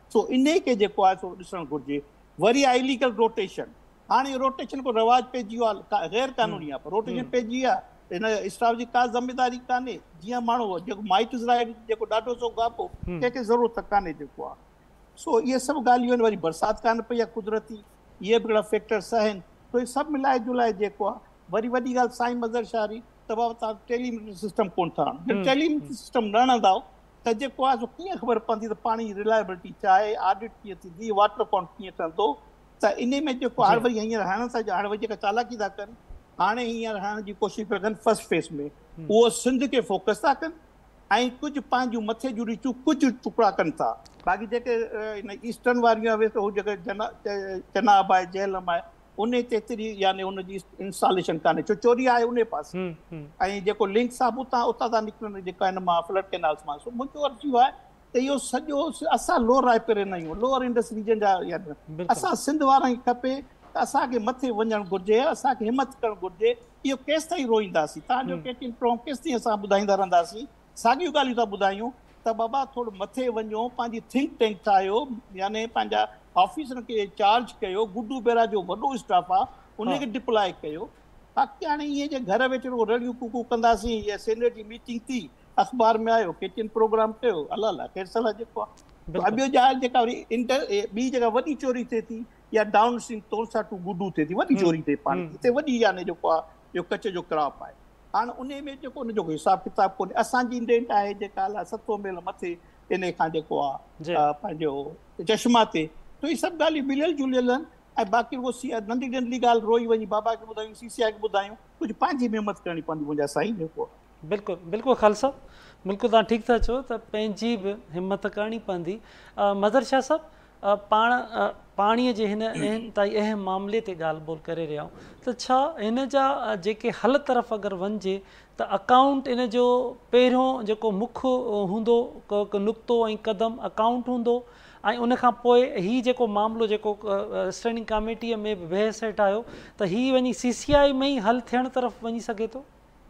सो इन खे जेको आहे सो ॾिसणु घुरिजे। वरी आहे इलीगल रोटेशन। हाणे रोटेशन को रवाज पइजी वियो आहे, गैर कानूनी आहे, पर रोटेशन पइजी आहे, हिन स्टाफ जी का ज़िमेदारी कान्हे। जीअं माण्हू जेको माइट्स राइट जेको ॾाढो सो गापो, कंहिंखे ज़रूरत कान्हे जेको आहे। सो इहे सभु ॻाल्हियूं आहिनि। वरी बरसाति कान पई आहे कुदरती, इहे बि हिकिड़ा फैक्टर्स आहिनि। तो इहे सभु मिलाए जुलाए जेको आहे। वरी वॾी ॻाल्हि साईं मज़र शारी त बाबा तव्हां टेलीमीटर सिस्टम कोन था आणो। टेलीमीटर सिस्टम न हणंदव त जेको आहे सो कीअं ख़बर पवंदी त पाणी जी रिलायबिलिटी छा आहे, ऑडिट कीअं थींदी, वाटर काउंट कीअं ठहंदो। त इन में जेको हाणे वरी हींअर हणण सां हाणे वरी जेका चालाकी था कनि, हाणे हींअर हणण जी कोशिशि पिया कनि फस्ट फेज़ में, उहो सिंध खे फोकस था कनि ऐं कुझु पंहिंजूं मथे जूं रीचूं कुझु टुकड़ा कनि था। बाक़ी जेके हिन ईस्टर्न वारियूं आहे उहो जेके जना चनाब आहे, जेहलम आहे, उन ते एतिरी यानी उनजी इंस्टॉलेशन कान्हे, छो चोरी आहे उन पासे। ऐं जेको लिंक सां उतां उतां था निकिरनि जेका हिन मां फ्लड कैनाल्स मां। सो मुंहिंजो अर्ज़ु इहो आहे त इहो सॼो असां लोअर रायपुर न आहियूं, लोअर इंडस रीजन जा असां सिंध वारनि खे खपे त असांखे मथे वञणु घुरिजे, असांखे हिमत करणु घुरिजे। इहो केसि ताईं रोईंदासीं, तव्हांजो केटिन प्रोग्राम केसि ताईं असां ॿुधाईंदा रहंदासीं, साॻियूं ॻाल्हियूं था ॿुधायूं त बाबा थोरो मथे वञो, पंहिंजी थिंक टैंक ठाहियो, यानी पंहिंजा ऑफिसरनि खे चार्ज कयो, गुड्डू बेरा जो वॾो स्टाफ आहे उनखे डिप्लॉय कयो। बाक़ी हाणे इहे जे घर वेठे रड़ियूं कुकू कंदासीं, इहा सेनेट जी मीटिंग थी, अख़बार में आयो, किचन प्रोग्राम कयो, अलाह अलाह केरु सलाह जेको आहे। ॿियो ॼाण जेका वरी इंटर ॿी जॻह वॾी चोरी थिए थी, या downstream Taunsa to Guddu थिए थी, वॾी चोरी थिए पाणी, हिते वॾी यानी जेको आहे इहो कच जो क्रॉप आहे। हाणे उन में जेको उनजो हिसाब किताब कोन्हे। असांजी इंडेंट आहे जेका अलाह सतो मेल मथे इन खां जेको आहे पंहिंजो चश्मा ते। तो इहे सभु ॻाल्हियूं मिलियल जुलियल आहिनि। ऐं बाक़ी उहो सी नंढी नंढी ॻाल्हि रोई वञी बाबा खे ॿुधायूं, सी सी आई खे ॿुधायूं, कुझु पंहिंजी महिनत करणी पवंदी मुंहिंजा साईं जेको आहे। बिल्कुलु बिल्कुलु ख़ालसा, बिल्कुलु तव्हां ठीकु था चओ त पंहिंजी बि हिमत करणी पवंदी। मदर शाह साहब, पाण पाणीअ जे हिन ताईं अहम मामले ते ॻाल्हि ॿोल करे रहिया आहियूं, त छा हिन जा जेके हल तरफ़ अगरि वञिजे त अकाउंट इन जो पहिरियों जेको मुख्य हूंदो, को नुक़्तो ऐं क़दम अकाउंट हूंदो, ऐं उनखां पोइ हीउ जेको मामिलो जेको स्टैंडिंग कमेटीअ में बि बहस हेठि आयो त हीउ वञी सी सी आई में ई हल थियण तरफ़ वञी सघे थो?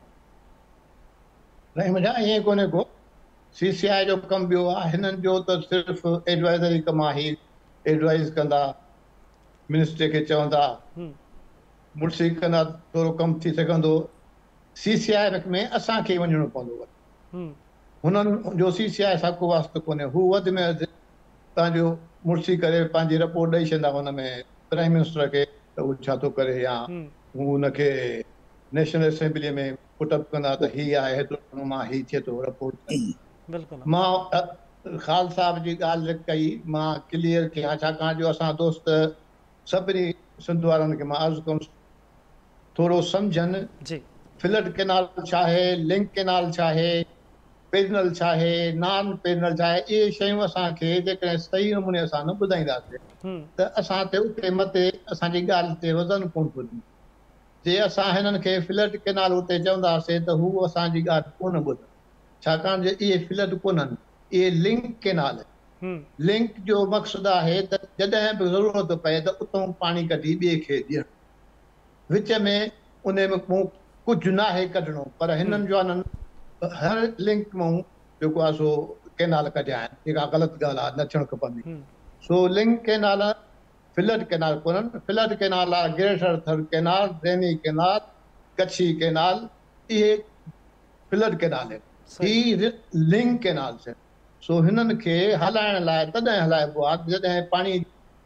नहीं मुझा ईअं कोन्हे को। सी सी आई जो कमु ॿियो आहे, हिननि जो त सिर्फ़ु एडवाइज़री कमु आहे। एडवाइज़ कंदा, मिनिस्टर खे चवंदा, मुड़सी कंदा, थोरो कमु थी सघंदो। सी सी आई में असांखे वञिणो पवंदो। हुननि जो सी सी आई सां को वास्तो कोन्हे। हू वधि में वधि तव्हांजो मुड़सी करे पंहिंजी रिपोर्ट ॾेई छॾींदा हुन में प्राइम मिनिस्टर खे त उहो छा थो करे, या हू हुनखे नेशनल असेंबली में पुटअप कंदा त हीअ आहे हेतिरो मां हीअ थिए थो रिपोर्ट। मां ख़ाल साहब जी ॻाल्हि कई, मां क्लियर कयां, छाकाणि जो असां दोस्त सभिनी सिंध वारनि खे मां अर्ज़ु कयुमि थोरो सम्झनि फ्लड कैनाल छा आहे, लिंक कैनाल छा आहे, पेरनल छा आहे, नॉन पेरनल छा आहे। इहे शयूं असांखे जेकॾहिं सही नमूने असां न ॿुधाईंदासीं त असां ते उते मथे असांजी ॻाल्हि ते वज़न कोन थो ॾिए। जे असां हिननि खे फ्लड कैनाल उते चवंदासीं त हू असांजी ॻाल्हि कोन ॿुधनि, छाकाणि जो इहे फ्लड कोन्हनि, इहे लिंक कैनाल आहिनि। लिंक जो मक़सदु आहे त जॾहिं बि ज़रूरत पए त उतां पाणी कढी ॿिए खे ॾियणु, विच में उन में कुझु न आहे कढणो। पर हिननि जो आहे हर लिंक मां जेको आहे सो कैनाल कढिया आहिनि, जेका ग़लति ॻाल्हि आहे, न थियणु खपंदी। So link canal flood canal कोन्हनि। फ्लड कैनाल आहे greater Thar canal, Rainee canal, Kachhi canal, इहे फ्लड कैनाल आहिनि। ही लिंक कैनाल्स आहिनि। सो हिननि खे हलाइण लाइ तॾहिं हलाइबो आहे जॾहिं पाणी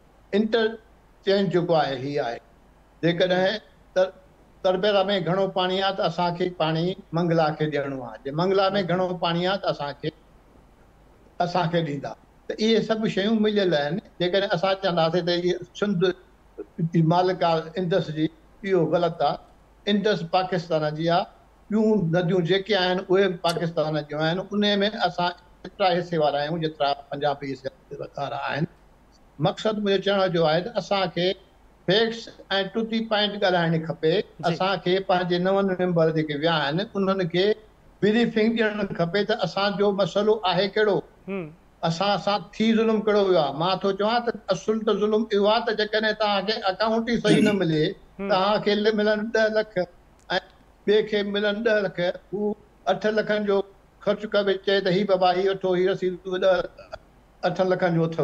इंटरचेंज जेको आहे हीअ आहे। जेकॾहिं त तरबेरा में घणो पाणी आहे त असांखे पाणी मंगला खे ॾियणो आहे, जे मंगला में घणो पाणी आहे त असांखे असांखे ॾींदा। त इहे सभु शयूं मिलियल आहिनि। जेकॾहिं असां चवंदासीं त इहे सिंध जी मालिक आहे इंडस जी, इहो ग़लति आहे। इंडस पाकिस्तान जी आहे, ॿियूं नदियूं जेके आहिनि उहे पाकिस्तान जूं आहिनि। उन में असां एतिरा हिसे वारा आहियूं जेतिरा पंजाबी हिसे वारा आहिनि। मक़सदु मुंहिंजो चवण जो आहे त असांखे फैक्ट्स ऐं टुटी पॉइंट ॻाल्हाइणी खपे। असांखे पंहिंजे नवनि मेंबर जेके विया आहिनि उन्हनि खे ब्रीफिंग ॾियणु खपे त असांजो मसइलो आहे कहिड़ो, असां सां थी ज़ुल्म कहिड़ो वियो आहे। मां थो चवां त असुल त ज़ुल्म इहो आहे त जेकॾहिं तव्हांखे अकाउंट ई सही न मिले, तव्हांखे मिलनि ॾह लख ऐं ॿिए खे मिलनि ॾह लख, हू अठ लखनि जो ख़र्चु करे चए त हीउ बाबा हीउ वठो, हीउ रसीद ॾह अठ लखनि जो अथव,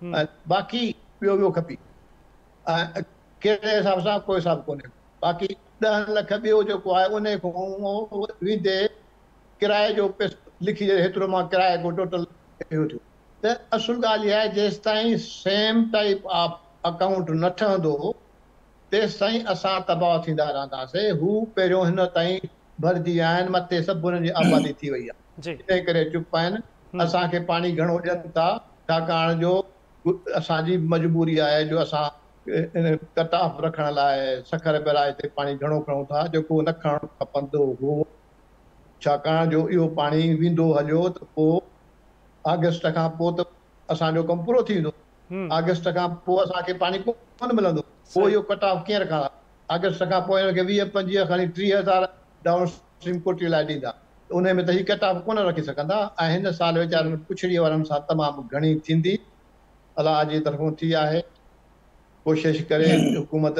बाक़ी ॿियो ॿियो खपे कहिड़े हिसाब सां कोई हिसाबु कोन्हे बाक़ी ॾह लख ॿियो जेको आहे उन खां वेंदे किराए जो पैसो लिखी ॾे हेतिरो मां किराए को टोटल इहो थियो त असुल ॻाल्हि इहा आहे जेसि ताईं सेम टाइप ऑफ अकाउंट न ठहंदो तेसि ताईं असां तबाह थींदा रहंदासीं हू पहिरियों हिन ताईं भरिजी विया आहिनि मथे सभु हुननि जी आबादी थी वई आहे इन करे चुप आहिनि असांखे पाणी घणो ॾियनि था छाकाणि जो असांजी मजबूरी आहे जो असां इन कट ऑफ रखण लाइ सखर बैराज ते पाणी घणो खणूं था जेको न खणणु खपंदो हो छाकाणि जो इहो पाणी वेंदो हलियो त पोइ अगस्त खां पोइ त असांजो कमु पूरो थी वेंदो अगस्त खां पोइ असांखे पाणी कोन मिलंदो पोइ इहो कट ऑफ कीअं रखंदा अगस्त खां पोइ हिनखे वीह पंजवीह खणी टीह हज़ार डाउन स्ट्रीम कोटी लाइ ॾींदा उन में त हीअ कट ऑफ कोन रखी सघंदा ऐं हिन साल वीचारनि पुछड़ी वारनि सां तमामु घणी थींदी अलाह जी तरफ़ां थी आहे कोशिश करे हुकूमत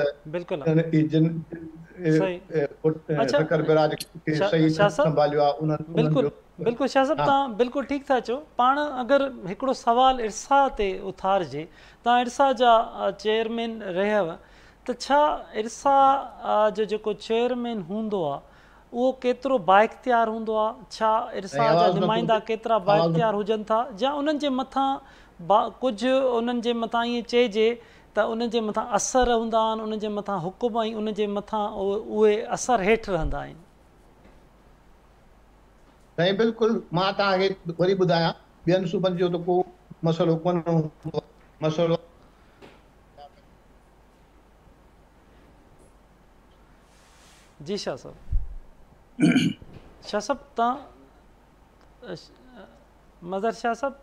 सखर बैराज खे सही संभालियो आहे उन्हनि बिल्कुलु बिल्कुलु शाह साहब तव्हां बिल्कुलु ठीकु था चओ पाण अगरि हिकिड़ो सुवालु इरसा ते उथारिजे तव्हां इरसा जा चेयरमैन रहियव त छा इरसा जो जेको चेयरमैन हूंदो आहे उहो केतिरो बाइख्तियार हूंदो आहे छा इरसा जा नुमाइंदा केतिरा बाइख्तियार हुजनि था या उन्हनि जे मथां बा कुझु उन्हनि जे मथां ईअं चइजे त उन्हनि जे मथां असर हूंदा आहिनि उन्हनि जे मथां हुकुम ऐं उन जे मथां उहे असर हेठि रहंदा आहिनि साईं बिल्कुलु मां तव्हांखे वरी ॿुधायां ॿियनि सूबनि जो त को मसइलो कोन हूंदो मसइलो जी शाह साहब शाह साहब तव्हां मज़र शाह साहब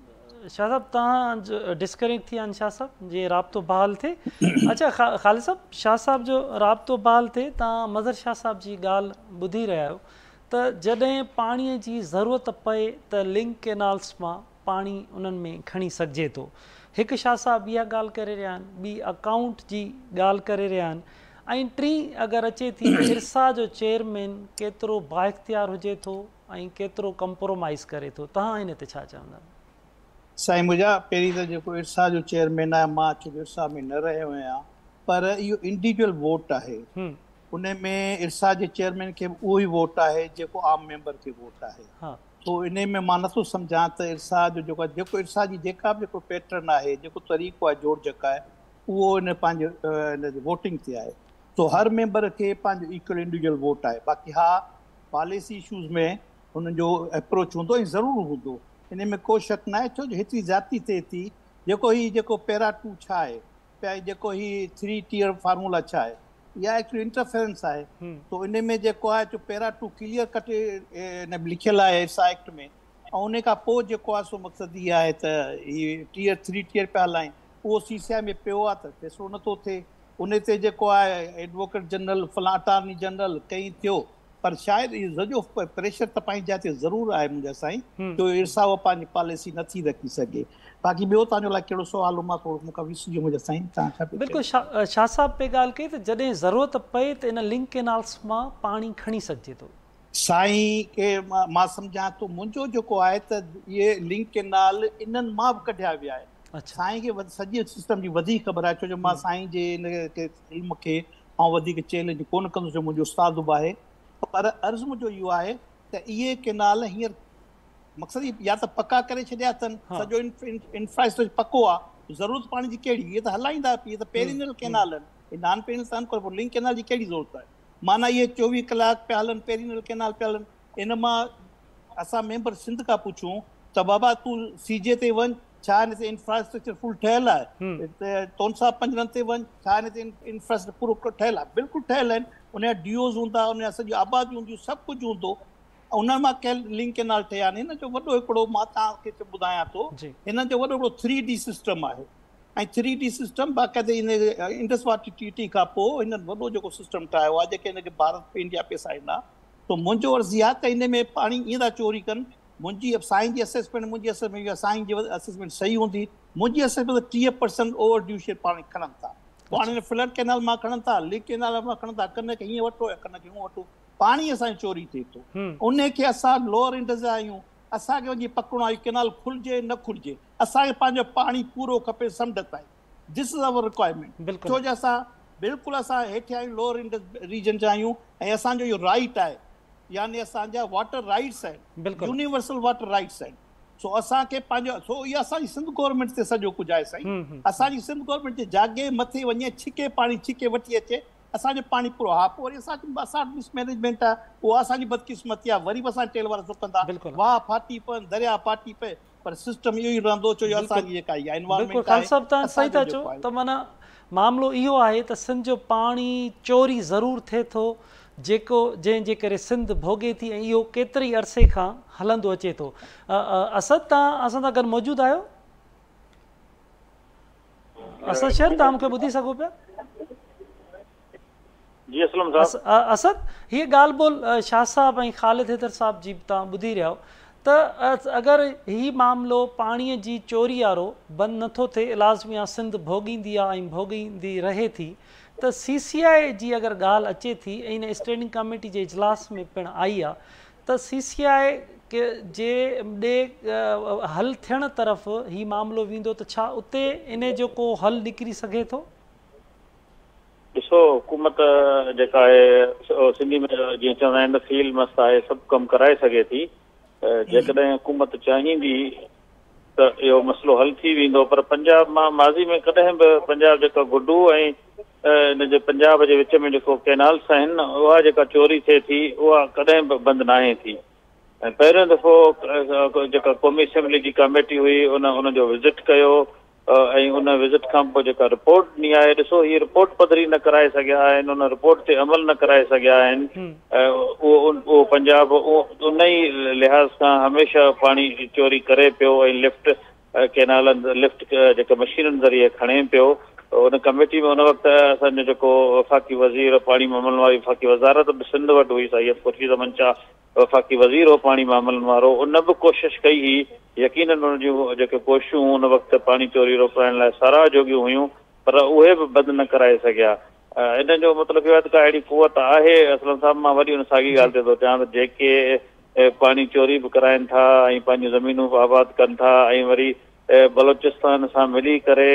शाह साहब तव्हां डिस्कनेक्ट थी विया आहिनि शाह साहब जीअं राब्तो बहाल थिए अच्छा ख़ालिद साहब शाह साहब जो राब्तो बहाल थिए तव्हां मज़र शाह साहब जी ॻाल्हि ॿुधी रहिया आहियो त जॾहिं पाणीअ जी ज़रूरत पए त लिंक केनाल्स मां पाणी उन्हनि में खणी सघिजे थो हिकु शाह साहब इहा ॻाल्हि करे रहिया आहिनि ॿी अकाउंट जी ॻाल्हि करे रहिया आहिनि ऐं टी अगरि अचे थी त इरसा जो चेयरमैन केतिरो बाइख्तियार हुजे थो ऐं केतिरो कंप्रोमाइज़ करे थो तव्हां हिन ते छा चवंदा साईं मुंहिंजा पहिरीं त जेको इरसा जो चेयरमैन आहे मां छो इरसा में न रहियो आहियां पर इहो इंडिविजुअल वोट आहे उन में इरसा जे चेयरमैन खे उहो ई वोट आहे जेको आम मेंबर खे वोट आहे तो इन में मां नथो सम्झां त इरसा जो जेको जेको इरसा जी जेका बि जेको पैटर्न आहे जेको तरीक़ो आहे जोड़ जका आहे उहो इन पंहिंजे इन वोटिंग ते आहे तो हर मेंबर खे पंहिंजो इक्वल इंडिविजुअल वोट आहे बाक़ी हा पॉलिसी इशूज़ में हुननि जो अप्रोच हूंदो ऐं ज़रूरु हूंदो इन में को शक न आहे छो जो हेतिरी ज़्यादती थिए थी जेको ही जेको पैरा टू छा आहे जेको ही थ्री टीयर फार्मूला छा आहे इहा एक्चुअली इंटरफेरेंस आहे तो इन में जेको आहे जो पैरा टू क्लियर कट लिखियलु आहे इरसा एक्ट में ऐं उन खां पोइ जेको आहे सो मक़सदु इहा आहे त हीअ टीयर थ्री टीयर पिया हलाइनि उहो सीसीआई में पियो आहे त फ़ैसिलो नथो थिए उन ते जेको आहे एडवोकेट जनरल फलां अटार्नी जनरल कई थियो पर शायदि इहो सॼो प्रेशर त पंहिंजी जाइ ते ज़रूरु आहे मुंहिंजा साईं जो इरसा उहा पंहिंजी पॉलिसी नथी रखी सघे बाक़ी ॿियो तव्हांजो लाइ कहिड़ो सुवाल मां थोरो मूंखां विसरियो मुंहिंजा साईं तव्हां छा बिल्कुलु शाह साहब पे ॻाल्हि कई त जॾहिं ज़रूरत पए त इन लिंक केनाल्स मां पाणी खणी सघिजे थो साईं के मां सम्झां थो मुंहिंजो जेको आहे त इहे लिंक केनाल इन्हनि मां बि कढिया विया आहिनि साईं खे सॼे सिस्टम जी वधीक ख़बर आहे छो जो मां साईं जे इन इल्म खे ऐं वधीक चैलेंज कोन कंदुसि मुंहिंजो उस्ताद बि आहे पर अर्ज़ु मुंहिंजो इहो आहे त इहे केनाल हींअर मक़सदु या त पका करे छॾिया अथनि सॼो इंफ्रास्ट्रक्चर पको आहे ज़रूरत पाणी जी कहिड़ी इहे त हलाईंदा इहे त पेरिनल केनाल आहिनि नॉन पेरिनल अथनि पर पोइ लिंक केनाल जी कहिड़ी ज़रूरत आहे माना इहे चोवीह कलाक पिया हलनि पेरिनल केनाल पिया हलनि इन मां असां मेंबर सिंध खां पुछूं त बाबा तूं सीजे ते वञ छा हिन ते इंफ्रास्ट्रक्चर फुल ठहियलु आहे तोनसा पंजरनि ते वञ छा हिन ते इंफ्रास्ट्रक्चर पूरो ठहियलु आहे बिल्कुलु ठहियलु आहिनि उनजा डीओज़ हूंदा उनजा सॼी आबादियूं हूंदियूं सभु कुझु हूंदो उन मां कयल लिंक केनाल ठहिया आहिनि हिन जो वॾो हिकिड़ो मां तव्हांखे ॿुधायां थो हिन जो वॾो हिकिड़ो थ्री डी सिस्टम आहे ऐं थ्री डी सिस्टम बाक़ाइदे इन इंडस वाटर ट्रीटी खां पोइ हिननि वॾो जेको सिस्टम ठाहियो आहे जेके हिनखे भारत पे इंडिया पैसा ईंदा त मुंहिंजो अर्ज़ी आहे त इन में पाणी ईअं था चोरी कनि मुंहिंजी साईं जी असेसमेंट मुंहिंजी असेसमेंट साईं जी असेसमेंट सही हूंदी मुंहिंजी असेसमेंट टीह परसेंट ओवर ड्यू शेयर पाणी खणनि था पाणी फ्लड केनाल मां खणनि था लिंक केनाल मां खणनि था कन खे हीअं वठो या कन खे हूअं वठो पाणी असांजी चोरी थिए थो उन खे असां लोअर इंडस जा आहियूं असांखे वञी पकड़ो आहे केनाल खुलिजे न खुलिजे असांखे पंहिंजो पाणी पूरो खपे समुंड ताईं। This is our requirement. छो जो असां बिल्कुलु असां हेठि आहियूं, लोअर इंडस रीजन जा आहियूं, ऐं असांजो इहो राइट आहे, यानी असांजा वाटर राइट्स आहिनि, यूनिवर्सल वाटर राइट्स आहिनि। सो असांखे पंहिंजो सो इहा असांजी सिंध गवर्नमेंट ते सॼो कुझु आहे साईं। असांजी सिंध गवर्नमेंट जे जाॻे मथे वञे, छिके पाणी छिके वठी अचे, असांजो पाणी पूरो। हा, पोइ वरी असांजो असां मिसमैनेजमेंट आहे, उहा असांजी बदकिस्मती आहे। वरी बि असां टेल वारा सुकंदा, वाह फाटी पवनि, दरिया फाटी पए, पर सिस्टम इहो ई रहंदो। छो जो असांजी जेका इहा एनवायरनमेंट आहे, सही था चओ त माना मामिलो इहो आहे त सिंध जो पाणी चोरी ज़रूरु थिए थो, जेको जंहिंजे करे सिंध भोगे थी, ऐं इहो केतिरे अरसे खां हलंदो अचे थो। असद, तव्हां असां सां गॾु मौजूदु आहियो? असद शहर, तव्हां मूंखे ॿुधी सघो पिया? असद, हीअ ॻाल्हि ॿोल शाह साहब ऐं ख़ालिद हैदर साहब जी तव्हां ॿुधी रहिया त अगरि हीउ मामिलो पाणीअ जी चोरी वारो बंदि नथो थिए, लाज़मी आहे सिंध भोगींदी आहे ऐं भोगींदी रहे थी, त सी सी आई जी अगरि ॻाल्हि अचे थी, ऐं हिन स्टैंडिंग कमेटी जे इजलास में पिणु आई आहे, त सी सी आई जे ॾे हल थियण तरफ़ हीउ मामिलो वेंदो, त छा उते इन जो को हल निकिरी सघे थो? ॾिसो, हुकूमत जेका आहे सिंधी में जीअं चवंदा आहिनि फील मस्त आहे, सभु कमु कराए सघे थी। जेकॾहिं हुकूमत चाहींदी त इहो मसइलो हल थी वेंदो। पर पंजाब मां माज़ी में कॾहिं बि पंजाब जेका गुडू ऐं हिन जे पंजाब जे विच में जेको कैनाल्स आहिनि, उहा जेका चोरी थिए थी, उहा कॾहिं बि बंदि न आहे थी। ऐं पहिरियों दफ़ो जेका क़ौमी असेंबली जी कमेटी हुई, उन उनजो विज़िट कयो, ऐं उन विज़िट खां पोइ जेका रिपोर्ट ॾिनी आहे, ॾिसो हीअ रिपोर्ट पधरी न कराए सघिया आहिनि, उन रिपोर्ट ते अमल न कराए सघिया आहिनि। उहो उहो पंजाब उन ई लिहाज़ सां हमेशह पाणी चोरी करे पियो, ऐं लिफ्ट कैनालनि लिफ्ट जेके मशीननि ज़रिए खणे पियो। उन कमेटी में उन वक़्तु असांजो जेको वफ़ाक़ी वज़ीर पाणी मामलनि वारी वफ़ाक़ी वज़ारत बि सिंध वटि हुई, सैयद खुर्शीद अमन शाह वफ़ाक़ी वज़ीर हो पाणी मामलनि वारो, उन बि कोशिशि कई हुई। यकीनन उन जूं जेके कोशिशूं उन वक़्तु पाणी चोरी रोकाइण लाइ साराह जोगियूं हुयूं, पर उहे बि बंदि न कराए सघिया। इन जो मतिलबु इहो आहे त का अहिड़ी कुवत आहे। असलम साहिब, मां वरी उन साॻी ॻाल्हि ते थो चवां त जेके पाणी चोरी बि कराइनि था ऐं पंहिंजूं ज़मीनूं बि आबाद कनि था, ऐं वरी बलोचिस्तान सां मिली करे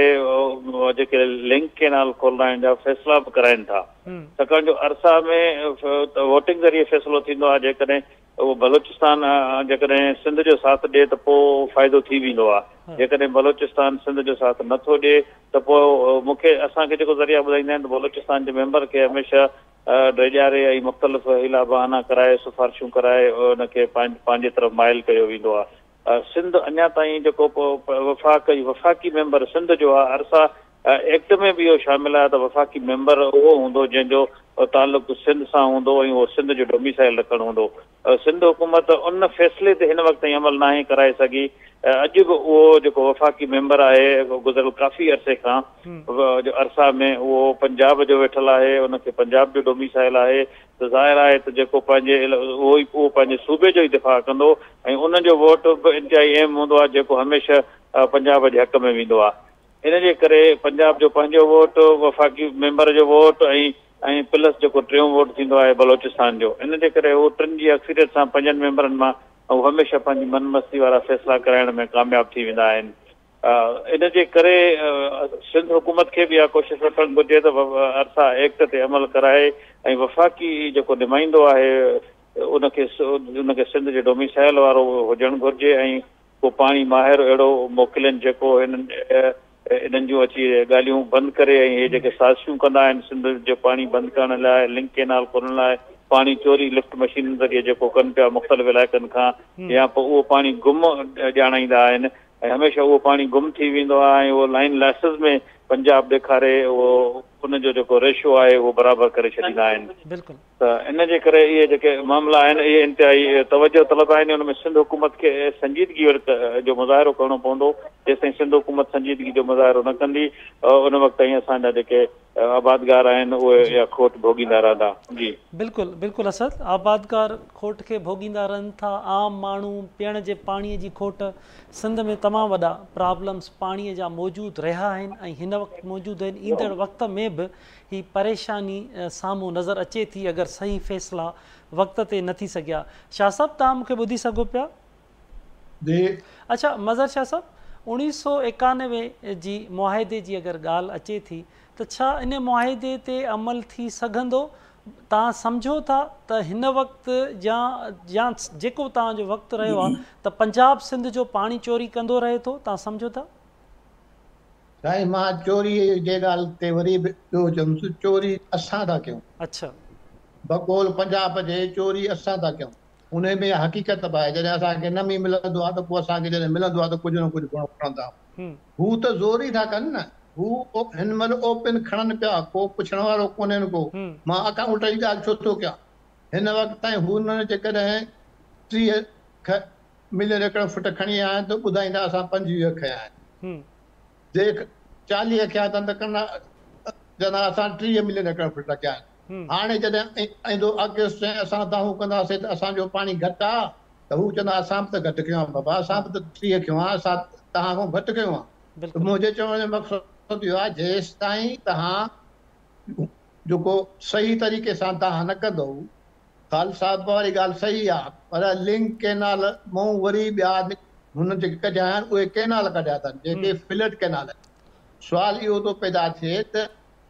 जेके लिंक केनाल खोलाइण जा फ़ैसिला बि कराइनि था, छाकाणि जो अरसा में वोटिंग ज़रिए फ़ैसिलो थींदो आहे। जेकॾहिं उहो बलोचिस्तान जेकॾहिं सिंध जो साथ ॾिए त पोइ फ़ाइदो थी वेंदो आहे। जेकॾहिं बलोचिस्तान सिंध जो साथ नथो ॾिए त पोइ मूंखे असांखे जेको ज़रिया ॿुधाईंदा आहिनि त बलोचिस्तान जे मेंबर खे हमेशह ड्रेजारे ऐं मुख़्तलिफ़ हिला बहाना कराए, सिफ़ारिशूं कराए उनखे पंहिंजे तरफ़ माइल कयो वेंदो आहे। सिंध अञा ताईं जेको वफ़ाक़ वफ़ाक़ी मेंबर सिंध जो आहे, अरसा एक्ट में बि इहो शामिल आहे त वफ़ाक़ी मेंबर उहो हूंदो जंहिंजो तालुक़ु सिंध सां हूंदो ऐं उहो सिंध जो डोमिसाइल रखणु हूंदो। सिंध हुकूमत उन फ़ैसिले ते हिन वक़्तु ताईं अमल नाहे कराए सघी। अॼु बि उहो जेको वफ़ाक़ी मेंबर आहे, गुज़िरियल काफ़ी अरसे खां अरसा में उहो पंजाब जो वेठल आहे, उनखे पंजाब जो डोमिसाइल आहे, त ज़ाहिर आहे त जेको पंहिंजे उहो ई उहो पंहिंजे सूबे जो ई दिफ़ा कंदो, ऐं उनजो वोट बि इंतिहाई अहम हूंदो आहे जेको हमेशह पंजाब जे हक़ में वेंदो आहे। इन जे करे पंजाब जो पंहिंजो वोट, वफ़ाक़ी मेंबर जो वोट ऐं ऐं प्लस जेको टियों वोट थींदो आहे बलोचिस्तान जो, इन जे करे उहो टिनि जी अक्सरियत सां पंजनि मेंबरनि मां उहे हमेशह पंहिंजी मनमस्ती वारा फ़ैसिला कराइण में कामयाबु थी वेंदा आहिनि। इन जे करे सिंध हुकूमत खे बि इहा कोशिशि रखणु घुरिजे त अरसा एक्ट ते अमल कराए ऐं वफ़ाक़ी जेको नुमाइंदो आहे उनखे उनखे सिंध जे डोमिसाइल वारो हुजणु घुरिजे, ऐं को पाणी माहिर अहिड़ो मोकिलनि जेको हिननि इन्हनि जूं अची ॻाल्हियूं बंदि करे ऐं इहे जेके साज़िशूं कंदा आहिनि सिंध जो पाणी बंदि करण लाइ, लिंक केनाल खोलण लाइ, पाणी चोरी लिफ्ट मशीन ज़रिए जेको कनि पिया मुख़्तलिफ़ इलाइक़नि खां, या पोइ उहो पाणी गुम ॼाणाईंदा आहिनि ऐं हमेशह उहो पाणी गुम थी वेंदो आहे, ऐं उहो लाइन लाइसिस में पंजाब ॾेखारे उहो उनजो जेको रेशो आहे उहो बराबरि करे छॾींदा आहिनि। त इन जे करे इहे जेके मामला आहिनि इहे इंतिहाई तवजो तलब आहिनि। उन में सिंध हुकूमत खे संजीदगी जो मुज़ाहिरो करणो पवंदो। जेसिताईं सिंध हुकूमत संजीदगी जो मुज़ाहिरो न कंदी उन वक़्तु ताईं असांजा जेके आबादगार आहिनि उहे इहा खोट भोगींदा रहंदा। जी बिल्कुलु बिल्कुलु असद, आबादगार खोट खे भोगींदा रहनि था। आम माण्हू पीअण जे पाणीअ जी खोट, सिंध में तमामु वॾा प्रॉब्लम्स पाणीअ जा मौजूदु रहिया आहिनि ऐं हिन वक़्तु मौजूदु आहिनि। ईंदड़ वक़्त में बि ही परेशानी साम्हूं नज़र अचे थी अगरि सही फ़ैसिला वक़्त ते न थी सघिया। शाह साहब, तव्हां मूंखे ॿुधी सघो पिया? जी। अच्छा मज़र शाह साहब, उणिवीह सौ एकानवे जी मुआहिदे जी अगरि ॻाल्हि अचे थी त छा इन मुआहिदे ते अमल थी सघंदो? तव्हां सम्झो था त हिन वक़्तु या या जेको तव्हांजो वक़्तु रहियो आहे त पंजाब सिंध जो पाणी चोरी कंदो रहे थो, तव्हां सम्झो था? साईं मां चोरी जे ॻाल्हि ते वरी बि ॿियो चयुमि, चोरी असां था कयूं। अच्छा, बकोल पंजाब जे चोरी असां था कयूं। उन में हक़ीक़त बि आहे, जॾहिं असांखे न बि मिलंदो आहे त पोइ असांखे जॾहिं मिलंदो आहे त कुझु न कुझु खणंदा आहियूं। हू त ज़ोर ई था कनि न, हू हिन महिल ओपन खणनि पिया, को पुछण वारो कोन्हे को। मां अकाउंट जी ॻाल्हि छो थो कयां, हिन वक़्तु ताईं हुननि जेकॾहिं टीह मिलियन एकड़ फुट खणी आया आहिनि त ॿुधाईंदा असां पंजवीह खया आहिनि। जे चालीह खया अथनि त कन चवंदा असां टीह मिलियन एकड़ फुट कया आहिनि। हाणे जॾहिं ईंदो अगस्त में असां दावो कंदासीं त असांजो पाणी घटि आहे त हू चवंदा असां बि त घटि कयो आहे बाबा, असां बि त टीह कयो आहे, असां तव्हां खां घटि कयो आहे। मुंहिंजे चवण जो मक़सदु इहो आहे जेसि ताईं तव्हां जेको सही तरीक़े सां तव्हां न कंदो, ख़ालसा वारी ॻाल्हि सही आहे, पर लिंक केनाल मूं वरी ॿिया हुन जेके कढिया आहिनि उहे केनाल कढिया अथनि जेके फिलट केनाल आहिनि। सुवाल इहो थो पैदा थिए त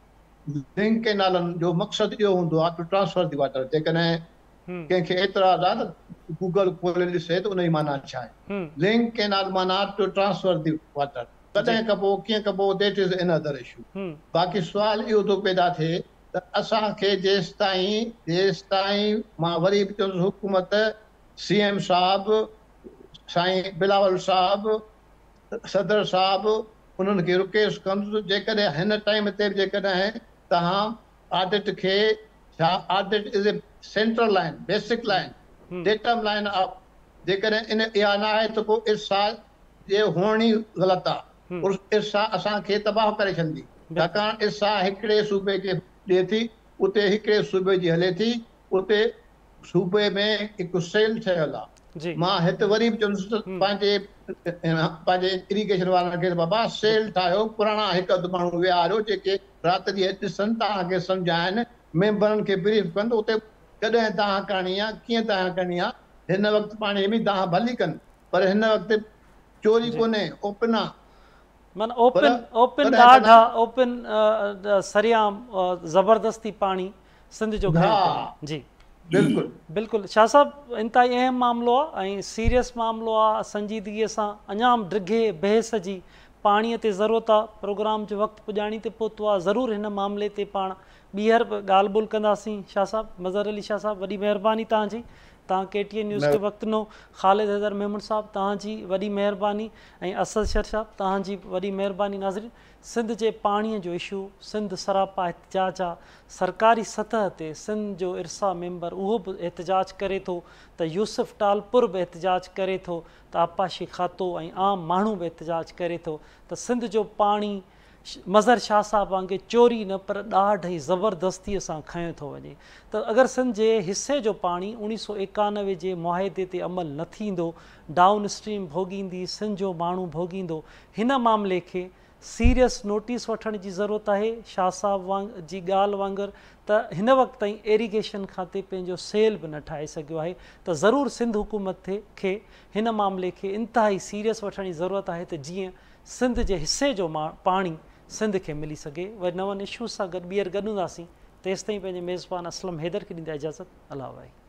लिंक केनालनि जो मक़सदु इहो हूंदो आहे टू ट्रांसफर दी वाटर। जेकॾहिं कंहिंखे एतिराज़ आहे त गूगल खोले ॾिसे त उन जी माना छा आहे। लिंक केनाल माना टू ट्रांसफर दी वाटर, कॾहिं कबो कीअं कबो, दैट इज़ अनदर इशू। बाक़ी सुवाल इहो थो पैदा थिए त असांखे जेसि ताईं जेसि ताईं मां वरी बि चवंदुसि हुकूमत सी एम साहिबु, साईं बिलावल साहिबु, सदर साहिबु, उन्हनि खे रिक्वेस्ट कंदुसि जेकॾहिं हिन टाइम ते जेकॾहिं तव्हां ऑडिट खे, छा audit is a central line, basic line, datum line of, जेकॾहिं इन इहा न आहे त पोइ इर्सा जे हुअण ई ग़लति आहे। इर्सा असांखे तबाह करे छॾंदी, छाकाणि इर्सा हिकिड़े सूबे खे ॾिए थी, उते हिकिड़े सूबे जी हले थी, उते सूबे में हिकु सेल ठहियल आहे। मां हिते वरी बि चवंदुसि पंहिंजे पंहिंजे इरिगेशन वारनि खे बाबा सेल ठाहियो, पुराणा हिकु अधु माण्हू विहारियो जेके राति ॾींहुं ॾिसनि, तव्हांखे सम्झाइनि, मेंबरनि खे ब्रीफ कनि उते कॾहिं तव्हां करणी आहे, कीअं तव्हां करणी आहे। हिन वक़्तु पाणी में तव्हां भली कनि, पर हिन वक़्तु चोरी कोन्हे, ओपन आहे। माना ओपन ओपन ॾाढा ओपन सरियाम ज़बरदस्ती पाणी सिंध जो घणो। जी बिल्कुलु बिल्कुलु शाह साहब, इंतिहाई अहम मामिलो आहे ऐं सीरियस मामिलो आहे। संजीदगीअ सां अञा ड्रिघे बहस जी पाणीअ ते ज़रूरत आहे। प्रोग्राम जो वक़्तु पुॼाणी ते पहुतो आहे, ज़रूरु हिन मामले ते पाण ॿीहर ॻाल्हि ॿोल कंदासीं। शाह साहब, मज़हर अली शाह साहब, वॾी महिरबानी तव्हांजी। तव्हां के टी एन न्यूज़ खे वक़्तु ॾिनो। ख़ालिद हैदर मेमन साहब, तव्हांजी वॾी महिरबानी, ऐं असद शर साहब, तव्हांजी वॾी महिरबानी। नाज़रीन, सिंध जे पाणीअ जो इशू सिंध सरापा एहतजाज आहे। सरकारी सतह ते सिंध जो इर्सा मेंबर उहो बि एहतजाज करे थो, त यूसुफ टालपुर बि एहतजाज करे थो, त आपाशी खातो ऐं आम माण्हू बि एहतजाज करे थो त सिंध जो पाणी मज़हर शाह साहब वांगुरु चोरी न पर ॾाढी ज़बरदस्तीअ सां खंयो थो वञे। त अगरि सिंध जे हिसे जो पाणी उणिवीह सौ एकानवे जे मुआहिदे ते अमल न थींदो, डाउन स्ट्रीम भोॻींदी, सिंध जो माण्हू भोॻींदो, हिन मामले खे सीरियस नोटिस वठण जी ज़रूरत आहे। शाह साहब वांग जी ॻाल्हि वांगुरु त हिन वक़्तु ताईं एरीगेशन खाते पंहिंजो सेल बि न ठाहे सघियो आहे, त ज़रूरु सिंध हुकूमत खे हिन मामले खे इंतिहाई सीरियस वठण जी ज़रूरत आहे, त जीअं सिंध जे हिसे जो मा पाणी सिंध खे मिली सघे। वरी नवनि इशूज़ सां गॾु ॿीहर गॾूंदासीं। तेसिताईं पंहिंजे मेज़बान असलम हैदर खे ॾींदा इजाज़त। अलाह वाहे।